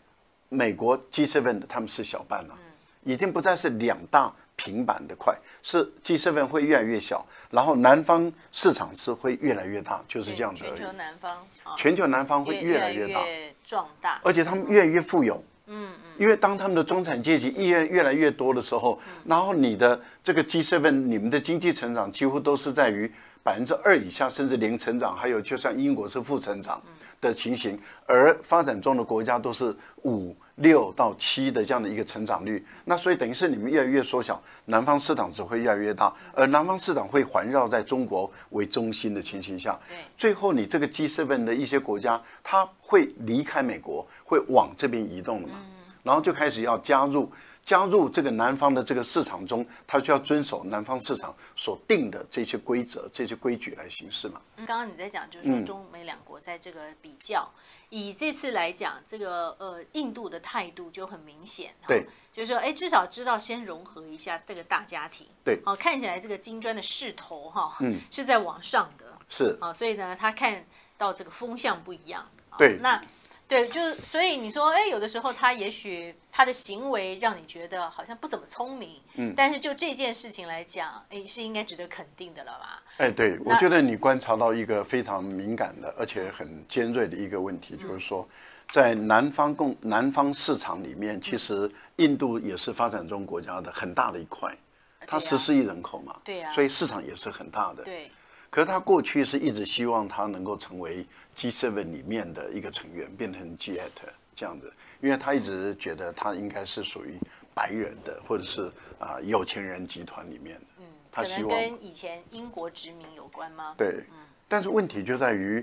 美国 G 七 的他们是小半了，已经不再是两大平板的块，是 G 七 会越来越小，然后南方市场是会越来越大，就是这样子而已。 全球南方， 全球南方会越来越大， 越壮大， 而且他们越来越富有。嗯嗯，因为当他们的中产阶级越越来越多的时候，然后你的这个 G 七 你们的经济成长几乎都是在于百分之二以下，甚至零成长，还有就像英国是负成长的情形，而发展中的国家都是五六到七的这样的一个成长率。那所以等于是你们越来越缩小，南方市场只会越来越大，而南方市场会环绕在中国为中心的情形下，最后你这个 G 七 的一些国家，它会离开美国，会往这边移动了嘛，然后就开始要加入。加入这个南方的这个市场中，它就要遵守南方市场所定的这些规则、这些规矩来行事嘛。 刚刚你在讲，就是说中美两国在这个比较，嗯、以这次来讲，这个呃印度的态度就很明显， 对， 就是说，哎，至少知道先融合一下这个大家庭， 对， 好、哦，看起来这个金砖的势头哈， 嗯， 是在往上的， 是， 啊、哦，所以呢，他看到这个风向不一样， 对， 哦、那。对，就是所以你说，哎，有的时候他也许他的行为让你觉得好像不怎么聪明，嗯，但是就这件事情来讲，哎，是应该值得肯定的了吧？ 哎，对，我觉得你观察到一个非常敏感的，而且很尖锐的一个问题，就是说，在南方共南方市场里面，其实印度也是发展中国家的很大的一块，它十四亿人口嘛， 对呀， 所以市场也是很大的， 对。 可是他过去是一直希望他能够成为 G 七 里面的一个成员，变成 G 八 这样子，因为他一直觉得他应该是属于白人的，或者是啊、呃、有钱人集团里面的。 嗯， 他希望跟以前英国殖民有关吗？ 对，嗯、但是问题就在于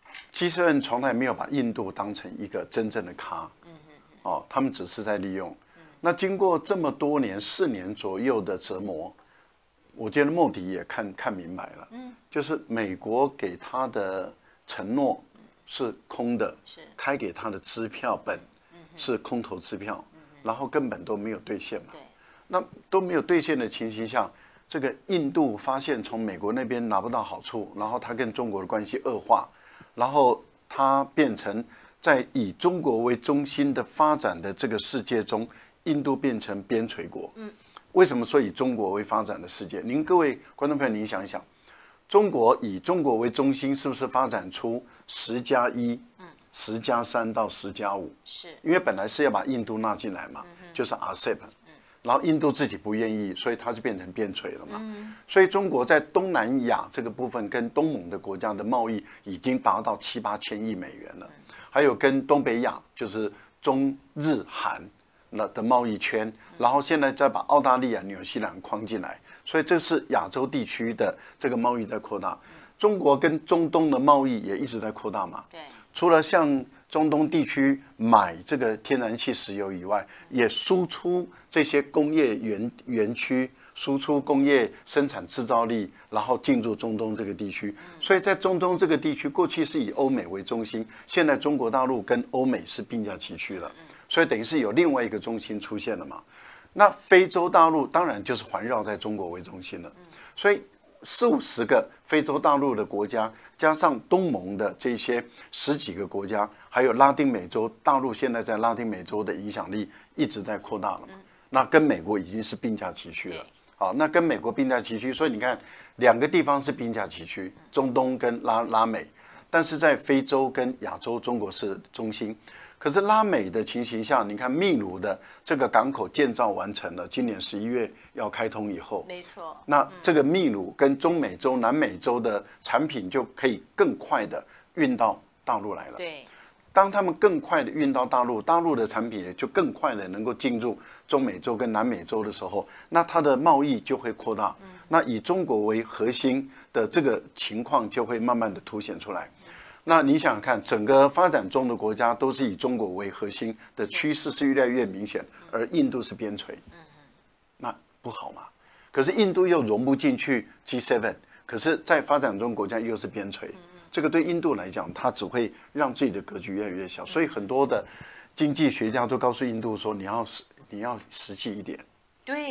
G 七 从来没有把印度当成一个真正的咖，嗯嗯哦，他们只是在利用。嗯、那经过这么多年，四年左右的折磨。我觉得莫迪也看看明白了，嗯，就是美国给他的承诺是空的，是开给他的支票本是空头支票，然后根本都没有兑现嘛。对，那都没有兑现的情形下，这个印度发现从美国那边拿不到好处，然后他跟中国的关系恶化，然后他变成在以中国为中心的发展的这个世界中，印度变成边陲国。嗯。为什么说以中国为发展的世界？您各位观众朋友，您想一想，中国以中国为中心，是不是发展出十加一、十加三到十加五？是，因为本来是要把印度纳进来嘛，嗯、就是 A S E P，、嗯、然后印度自己不愿意，所以它就变成边陲了嘛。嗯、所以中国在东南亚这个部分跟东盟的国家的贸易已经达到七八千亿美元了，嗯、还有跟东北亚，就是中日韩。那的贸易圈，然后现在再把澳大利亚、纽西兰框进来，所以这是亚洲地区的这个贸易在扩大。中国跟中东的贸易也一直在扩大嘛。对。除了向中东地区买这个天然气、石油以外，也输出这些工业园园区，输出工业生产制造力，然后进入中东这个地区。所以在中东这个地区，过去是以欧美为中心，现在中国大陆跟欧美是并驾齐驱了。所以等于是有另外一个中心出现了嘛？那非洲大陆当然就是环绕在中国为中心了。所以四五十个非洲大陆的国家，加上东盟的这些十几个国家，还有拉丁美洲大陆，现在在拉丁美洲的影响力一直在扩大了嘛？那跟美国已经是并驾齐驱了。好，那跟美国并驾齐驱，所以你看两个地方是并驾齐驱，中东跟拉拉美，但是在非洲跟亚洲，中国是中心。可是拉美的情形下，你看秘鲁的这个港口建造完成了，今年十一月要开通以后， 没错。 那这个秘鲁跟中美洲、南美洲的产品就可以更快的运到大陆来了。 对。 当他们更快的运到大陆，大陆的产品也就更快的能够进入中美洲跟南美洲的时候，那它的贸易就会扩大。嗯、那以中国为核心的这个情况就会慢慢的凸显出来。那你想想看，整个发展中的国家都是以中国为核心的趋势是越来越明显，而印度是边陲，那不好嘛？可是印度又融不进去 G 七， 可是在发展中国家又是边陲，这个对印度来讲，它只会让自己的格局越来越小。所以很多的经济学家都告诉印度说，你要你要实际一点。 对。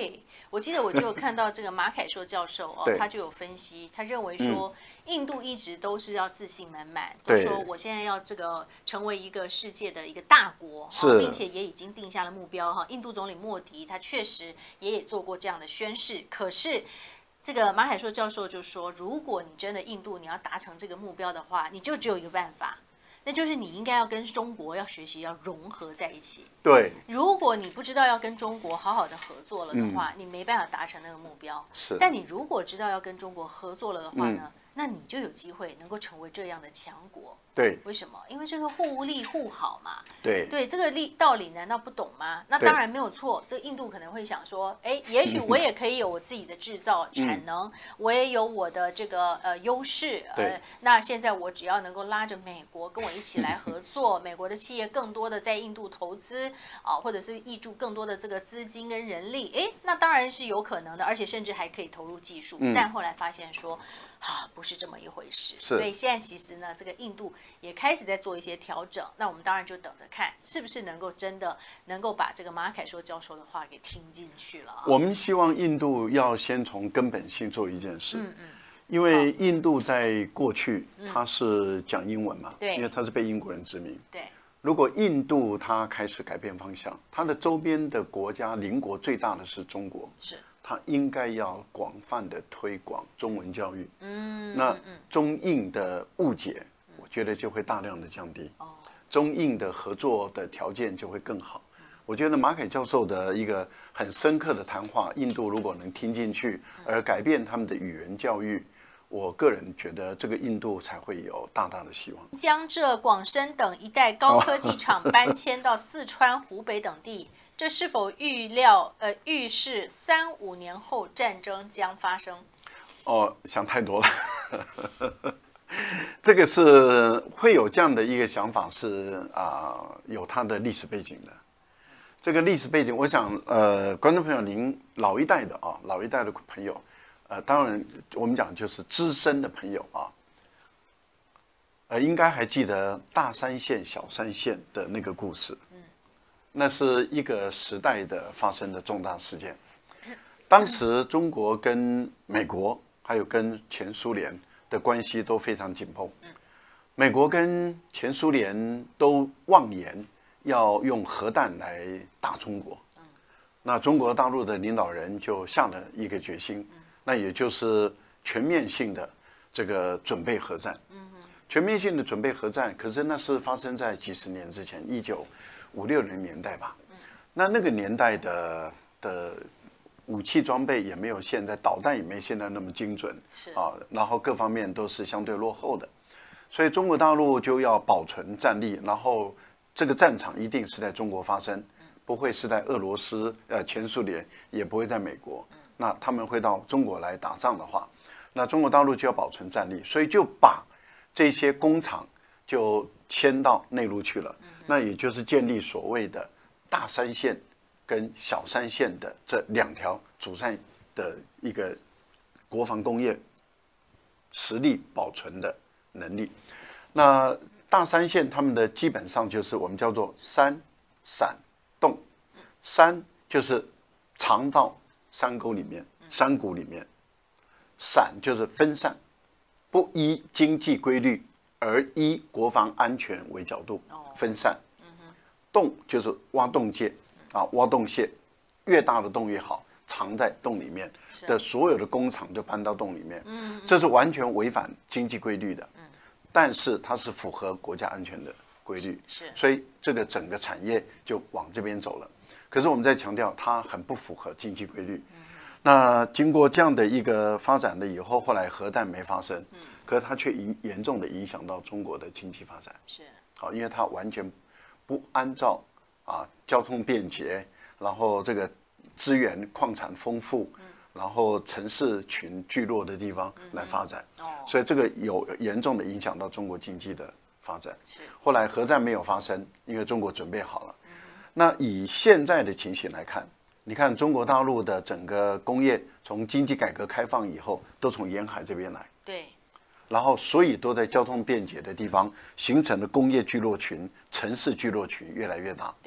我记得我就有看到这个马凯硕教授哦，他就有分析，他认为说，印度一直都是要自信满满，都说我现在要这个成为一个世界的一个大国， 是， 并且也已经定下了目标哈。印度总理莫迪他确实也也做过这样的宣誓，可是。这个马凯硕教授就说，如果你真的印度你要达成这个目标的话，你就只有一个办法，那就是你应该要跟中国要学习，要融合在一起。 对， 如果你不知道要跟中国好好的合作了的话，嗯、你没办法达成那个目标。 是， 但你如果知道要跟中国合作了的话呢，嗯、那你就有机会能够成为这样的强国。 对， 为什么？因为这个互利互好嘛。 对， 对，这个理道理难道不懂吗？那当然没有错。这印度可能会想说，哎，也许我也可以有我自己的制造产能，嗯、我也有我的这个呃优势。呃，那现在我只要能够拉着美国跟我一起来合作，美国的企业更多的在印度投资啊，或者是挹注更多的这个资金跟人力，哎，那当然是有可能的，而且甚至还可以投入技术。嗯、但后来发现说。啊，不是这么一回事。所以现在其实呢，这个印度也开始在做一些调整。那我们当然就等着看，是不是能够真的能够把这个马凯硕教授的话给听进去了、啊。 我们希望印度要先从根本性做一件事。嗯嗯。因为印度在过去它是讲英文嘛， 对、嗯， 因为它是被英国人殖民。 对。 如果印度它开始改变方向，它的周边的国家邻国最大的是中国。 是。 它应该要广泛的推广中文教育，嗯，那中印的误解，我觉得就会大量的降低，哦，中印的合作的条件就会更好。我觉得马凯教授的一个很深刻的谈话，印度如果能听进去，而改变他们的语言教育，我个人觉得这个印度才会有大大的希望。 江浙、广深等一带高科技厂搬迁到四川、湖北等地。这是否预料呃预示三五年后战争将发生？ 哦，想太多了。这个是会有这样的一个想法是啊、呃，有它的历史背景的。这个历史背景，我想呃，观众朋友您老一代的啊，老一代的朋友，呃，当然我们讲就是资深的朋友啊，呃，应该还记得大山县、小山县的那个故事。那是一个时代的发生的重大事件。当时中国跟美国还有跟前苏联的关系都非常紧绷。美国跟前苏联都妄言要用核弹来打中国。那中国大陆的领导人就下了一个决心，那也就是全面性的这个准备核战。全面性的准备核战，可是那是发生在几十年之前，一九五六零年代吧。那那个年代的的武器装备也没有现在，导弹也没现在那么精准， 是啊，然后各方面都是相对落后的，所以中国大陆就要保存战力，然后这个战场一定是在中国发生，不会是在俄罗斯、呃前苏联，也不会在美国。那他们会到中国来打仗的话，那中国大陆就要保存战力，所以就把这些工厂就迁到内陆去了，那也就是建立所谓的大山线跟小山线的这两条主战的一个国防工业实力保存的能力。那大山线他们的基本上就是我们叫做山闪洞，山就是藏到山沟里面、山谷里面，闪就是分散。不依经济规律，而依国防安全为角度分散。洞就是挖洞界啊，挖洞穴，越大的洞越好，藏在洞里面的所有的工厂就搬到洞里面。这是完全违反经济规律的，但是它是符合国家安全的规律，所以这个整个产业就往这边走了。可是我们在强调，它很不符合经济规律。那经过这样的一个发展了以后，后来核弹没发生，嗯，可是它却严严重的影响到中国的经济发展。 是， 好，因为它完全不按照啊交通便捷，然后这个资源矿产丰富，嗯，然后城市群聚落的地方来发展。嗯、哦，所以这个有严重的影响到中国经济的发展。是，后来核战没有发生，因为中国准备好了。嗯、那以现在的情形来看。你看中国大陆的整个工业，从经济改革开放以后，都从沿海这边来。 对。 然后，所以都在交通便捷的地方形成了工业聚落群、城市聚落群越来越大。 对。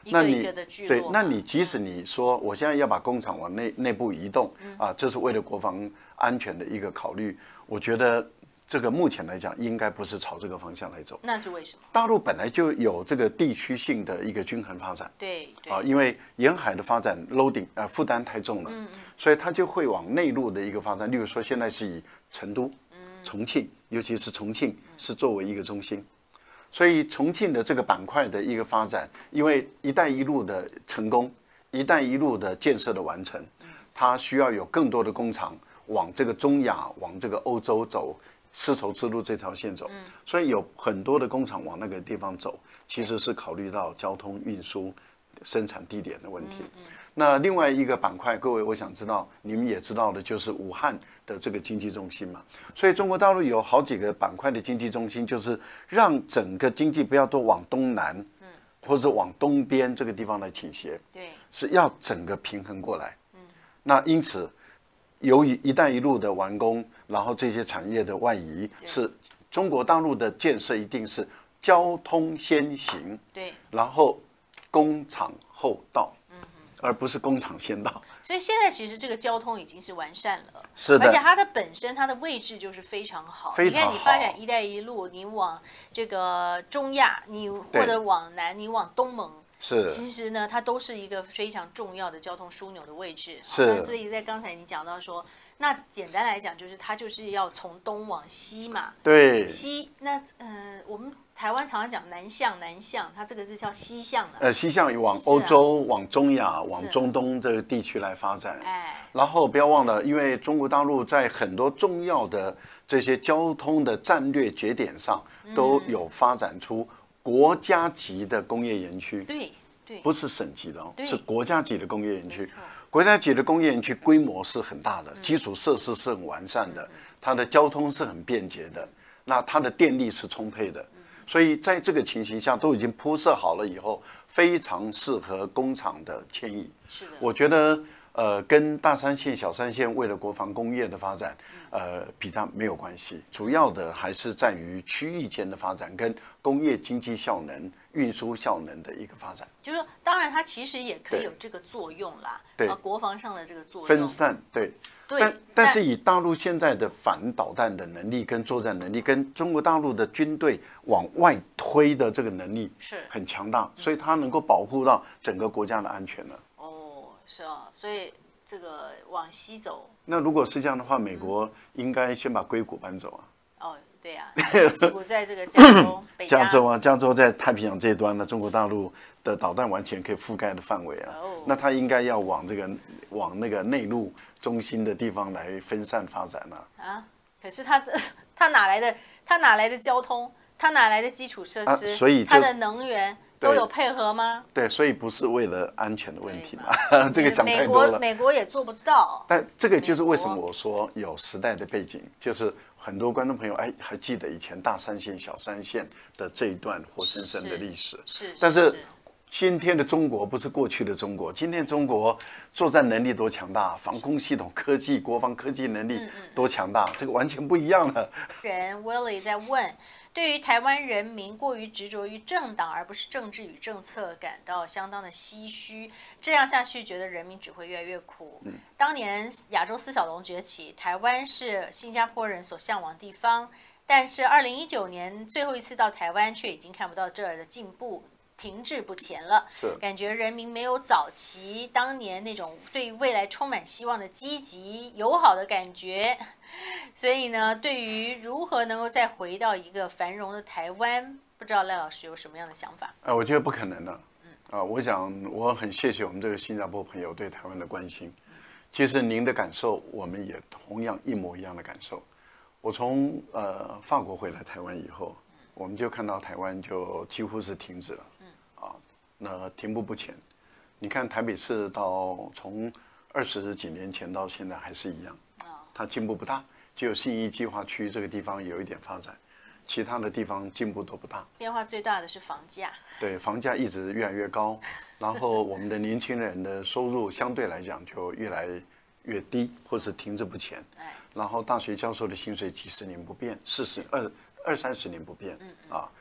那你一个一个的聚对， 落那你即使你说我现在要把工厂往内内部移动，啊，这是为了国防安全的一个考虑，我觉得这个目前来讲应该不是朝这个方向来走。 那是为什么？ 大陆本来就有这个地区性的一个均衡发展， 对对啊，因为沿海的发展 loading 呃负担太重了，嗯嗯，所以它就会往内陆的一个发展。例如说，现在是以成都、重庆，尤其是重庆是作为一个中心。所以重庆的这个板块的一个发展，因为“一带一路”的成功，“一带一路”的建设的完成，它需要有更多的工厂往这个中亚、往这个欧洲走，丝绸之路这条线走。所以有很多的工厂往那个地方走，其实是考虑到交通运输、生产地点的问题。那另外一个板块，各位，我想知道，你们也知道的，就是武汉的这个经济中心嘛。所以中国大陆有好几个板块的经济中心，就是让整个经济不要都往东南，或者往东边这个地方来倾斜， 对， 是要整个平衡过来。那因此，由于“一带一路”的完工，然后这些产业的外移，是中国大陆的建设一定是交通先行， 对， 然后工厂后到。而不是工厂先到， 所以现在其实这个交通已经是完善了， 是的， 而且它的本身它的位置就是非常好。 非常好。 你看，你发展“一带一路”，你往这个中亚，你或者往南，你往东盟， 是， 其实呢，它都是一个非常重要的交通枢纽的位置。 是， 所以在刚才你讲到说，那简单来讲就是它就是要从东往西嘛。 对。 西，那呃，我们台湾常常讲南向，南向，它这个是叫西向的。 呃，西向往欧洲、往中亚、往中东这个地区来发展。 哎。 然后不要忘了，因为中国大陆在很多重要的这些交通的战略节点上，都有发展出国家级的工业园区。 对对。 不是省级的哦，是国家级的工业园区。国家级的工业园区规模是很大的，基础设施是很完善的，它的交通是很便捷的，那它的电力是充沛的。所以在这个情形下，都已经铺设好了以后，非常适合工厂的迁移。 是的， 我觉得呃，跟大三线、小三线为了国防工业的发展，呃，比它没有关系。主要的还是在于区域间的发展跟工业经济效能、运输效能的一个发展。 就是说，当然它其实也可以有这个作用啦， 对， 国防上的这个作用。 分散，对。 对， 但但是以大陆现在的反导弹的能力跟作战能力，跟中国大陆的军队往外推的这个能力是很强大，所以它能够保护到整个国家的安全了。 哦，是啊，所以这个往西走。 那如果是这样的话，美国应该先把硅谷搬走啊。 哦，对呀、啊，硅谷在这个加州、北加州啊，加州在太平洋这一端呢，中国大陆的导弹完全可以覆盖的范围啊。 哦、 那它应该要往这个往那个内陆中心的地方来分散发展啊。 啊，可是它的它哪来的它哪来的交通？它哪来的基础设施？ 啊、所以它的能源都有配合吗？ 对，所以不是为了安全的问题嘛，这个想太多了。 美国美国也做不到。 但这个就是为什么我说有时代的背景，就是很多观众朋友哎还记得以前大三线、小三线的这一段活生生的历史。 是。是。 但是今天的中国不是过去的中国，今天中国作战能力多强大，防空系统、科技、国防科技能力多强大，这个完全不一样了。 人 Willie 在问。对于台湾人民过于执着于政党而不是政治与政策感到相当的唏嘘，这样下去觉得人民只会越来越苦。嗯、当年亚洲四小龙崛起，台湾是新加坡人所向往的地方，但是二零一九年最后一次到台湾却已经看不到这儿的进步，停滞不前了。 是感觉人民没有早期当年那种对未来充满希望的积极友好的感觉。所以呢，对于如何能够再回到一个繁荣的台湾，不知道赖老师有什么样的想法？ 呃，我觉得不可能的。啊，我想我很谢谢我们这个新加坡朋友对台湾的关心。其实您的感受，我们也同样一模一样的感受。我从呃法国回来台湾以后，我们就看到台湾就几乎是停止了。啊，那停步不前。你看台北市到从二十几年前到现在还是一样。它进步不大，只有信义计划区这个地方有一点发展，其他的地方进步都不大。 变化最大的是房价。 对，房价一直越来越高，然后我们的年轻人的收入相对来讲就越来越低，或是停滞不前。然后大学教授的薪水几十年不变，四十二二三十年不变啊。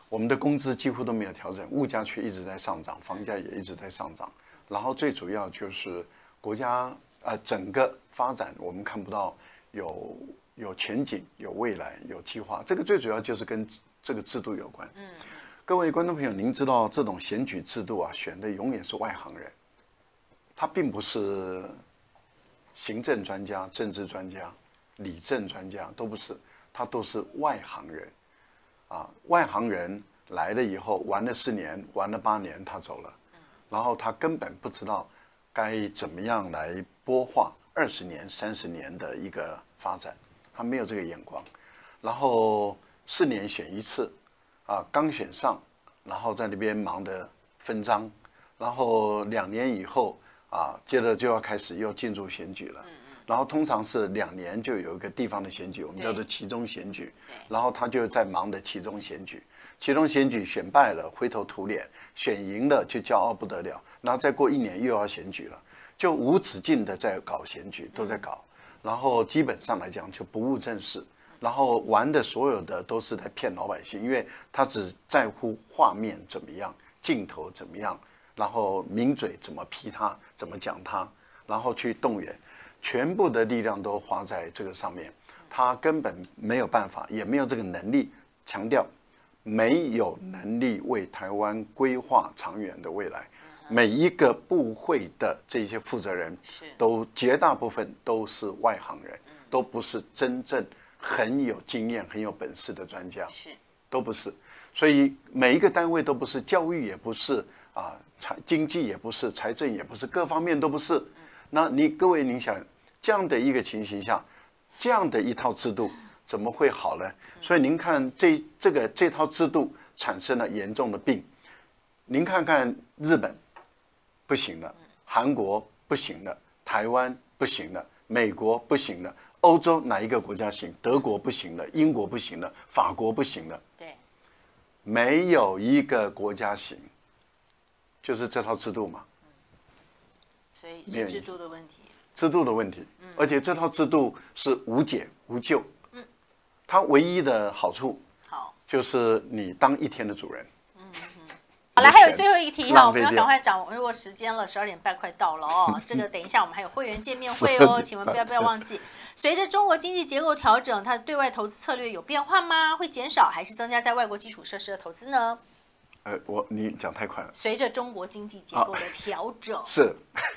我们的工资几乎都没有调整，物价却一直在上涨，房价也一直在上涨。然后最主要就是国家呃整个发展我们看不到有有前景、有未来、有计划。这个最主要就是跟这个制度有关。嗯，各位观众朋友，您知道这种选举制度啊，选的永远是外行人，他并不是行政专家、政治专家、理政专家，都不是，他都是外行人。啊，外行人来了以后，玩了四年，玩了八年，他走了，然后他根本不知道该怎么样来拨划二十年、三十年的一个发展，他没有这个眼光。然后四年选一次，啊，刚选上，然后在那边忙着分赃，然后两年以后啊，接着就要开始又进入选举了。然后通常是两年就有一个地方的选举，我们叫做期中选举，然后他就在忙的期中选举，期中选举选败了灰头土脸，选赢了就骄傲不得了，然后再过一年又要选举了，就无止境的在搞选举，都在搞，然后基本上来讲就不务正事，然后玩的所有的都是在骗老百姓，因为他只在乎画面怎么样，镜头怎么样，然后名嘴怎么批他，怎么讲他，然后去动员。全部的力量都花在这个上面，他根本没有办法，也没有这个能力。强调，没有能力为台湾规划长远的未来。每一个部会的这些负责人，都绝大部分都是外行人，都不是真正很有经验、很有本事的专家，都不是。所以每一个单位都不是，教育也不是啊，财经济也不是，财政也不是，各方面都不是。那你各位，您想这样的一个情形下，这样的一套制度怎么会好呢？所以您看这这个这套制度产生了严重的病。您看看日本不行了，韩国不行了，台湾不行了，美国不行了，欧洲哪一个国家行？德国不行了，英国不行了，法国不行了。 对， 没有一个国家行，就是这套制度嘛。 所以是制度的问题， 制度的问题，而且这套制度是无解无救。嗯，它唯一的好处，好，就是你当一天的主人。嗯嗯。好了，还有最后一题哈，我们要赶快掌握时间了，十二点半快到了哦。这个等一下我们还有会员见面会哦，请问不要不要忘记。随着中国经济结构调整，它的对外投资策略有变化吗？会减少还是增加在外国基础设施的投资呢？ 呃，我你讲太快了。 随着中国经济结构的调整， 是。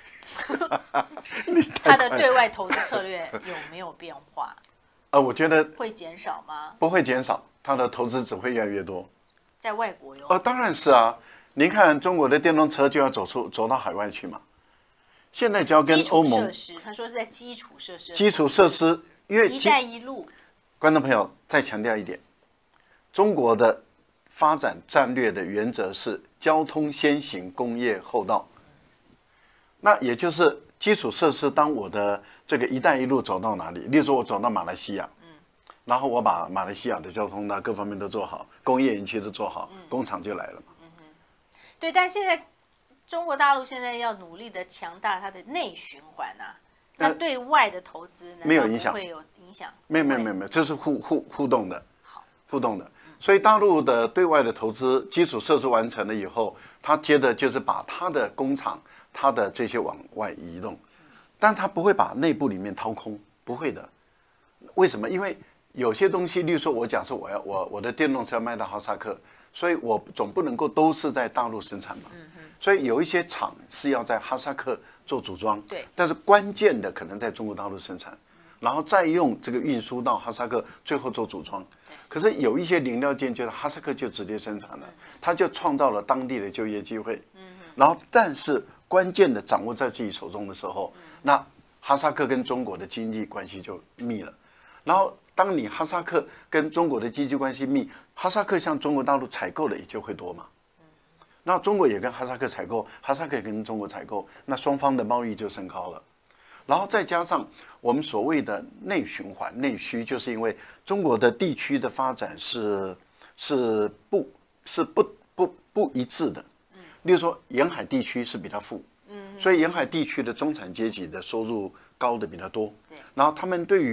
它的对外投资策略有没有变化？ 呃，我觉得会减少吗？ 不会减少，它的投资只会越来越多。 在外国哟？ 呃，当然是啊。您看中国的电动车就要走出走到海外去嘛。现在只要跟欧盟， 设施，他说是在基础设施。 基础设施，因为 “一带一路”。 观众朋友，再强调一点，中国的发展战略的原则是交通先行，工业后到。那也就是基础设施，当我的这个“一带一路”走到哪里，例如说我走到马来西亚，嗯，然后我把马来西亚的交通呢各方面都做好，工业园区都做好，工厂就来了嘛。嗯哼，对，但现在中国大陆现在要努力的强大它的内循环啊，那对外的投资呢， 没有影响， 会有影响？ 没有没有没有没有，这是互互互动的，好，互动的。所以大陆的对外的投资基础设施完成了以后，它接着就是把它的工厂。它的这些往外移动，但它不会把内部里面掏空，不会的。为什么？因为有些东西，例如说，我讲说我要我我的电动车要卖到哈萨克，所以我总不能够都是在大陆生产嘛。所以有一些厂是要在哈萨克做组装， 对。 但是关键的可能在中国大陆生产，然后再用这个运输到哈萨克，最后做组装。可是有一些零料件，就是哈萨克就直接生产了，它就创造了当地的就业机会。然后，但是关键的掌握在自己手中的时候，那哈萨克跟中国的经济关系就密了。然后，当你哈萨克跟中国的经济关系密，哈萨克向中国大陆采购的也就会多嘛。那中国也跟哈萨克采购，哈萨克也跟中国采购，那双方的贸易就升高了。然后再加上我们所谓的内循环、内需，就是因为中国的地区的发展是是不是不不不一致的。例如说，沿海地区是比较富，所以沿海地区的中产阶级的收入高的比较多。然后他们对于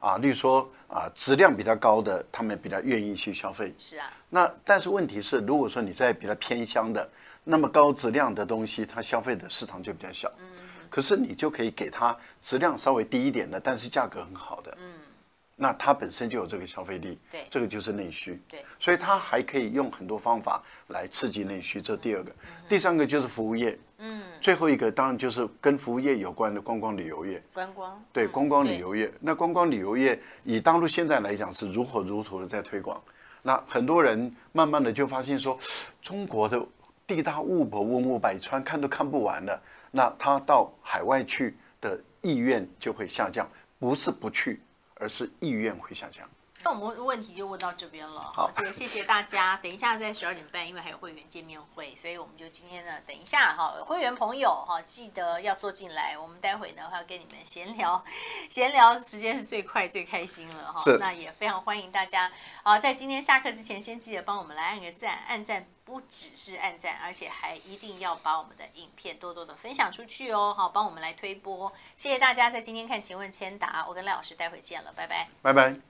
啊，例如说啊，质量比较高的，他们比较愿意去消费。 是啊。 那但是问题是，如果说你在比较偏乡的，那么高质量的东西，它消费的市场就比较小。嗯。可是你就可以给它质量稍微低一点的，但是价格很好的。嗯。那它本身就有这个消费力。 对。 这个就是内需。 对。 所以它还可以用很多方法来刺激内需，这第二个。嗯、第三个就是服务业。嗯。最后一个当然就是跟服务业有关的观光旅游业。 观光。 对，观光旅游业。那观光旅游业以大陆现在来讲是如火如荼的在推广。那很多人慢慢的就发现说，中国的地大物博、文物百川，看都看不完了。那他到海外去的意愿就会下降，不是不去，而是意愿会下降。 那我们问题就问到这边了。 好， 这个谢谢大家。等一下在十二点半，因为还有会员见面会，所以我们就今天呢，等一下哈，会员朋友哈，记得要坐进来。我们待会呢会要跟你们闲聊，闲聊时间是最快最开心了哈。那也非常欢迎大家啊，在今天下课之前，先记得帮我们来按个赞，按赞。不只是按赞，而且还一定要把我们的影片多多的分享出去哦，好，帮我们来推播。谢谢大家在今天看请问千答，我跟赖老师待会见了，拜拜， 拜拜。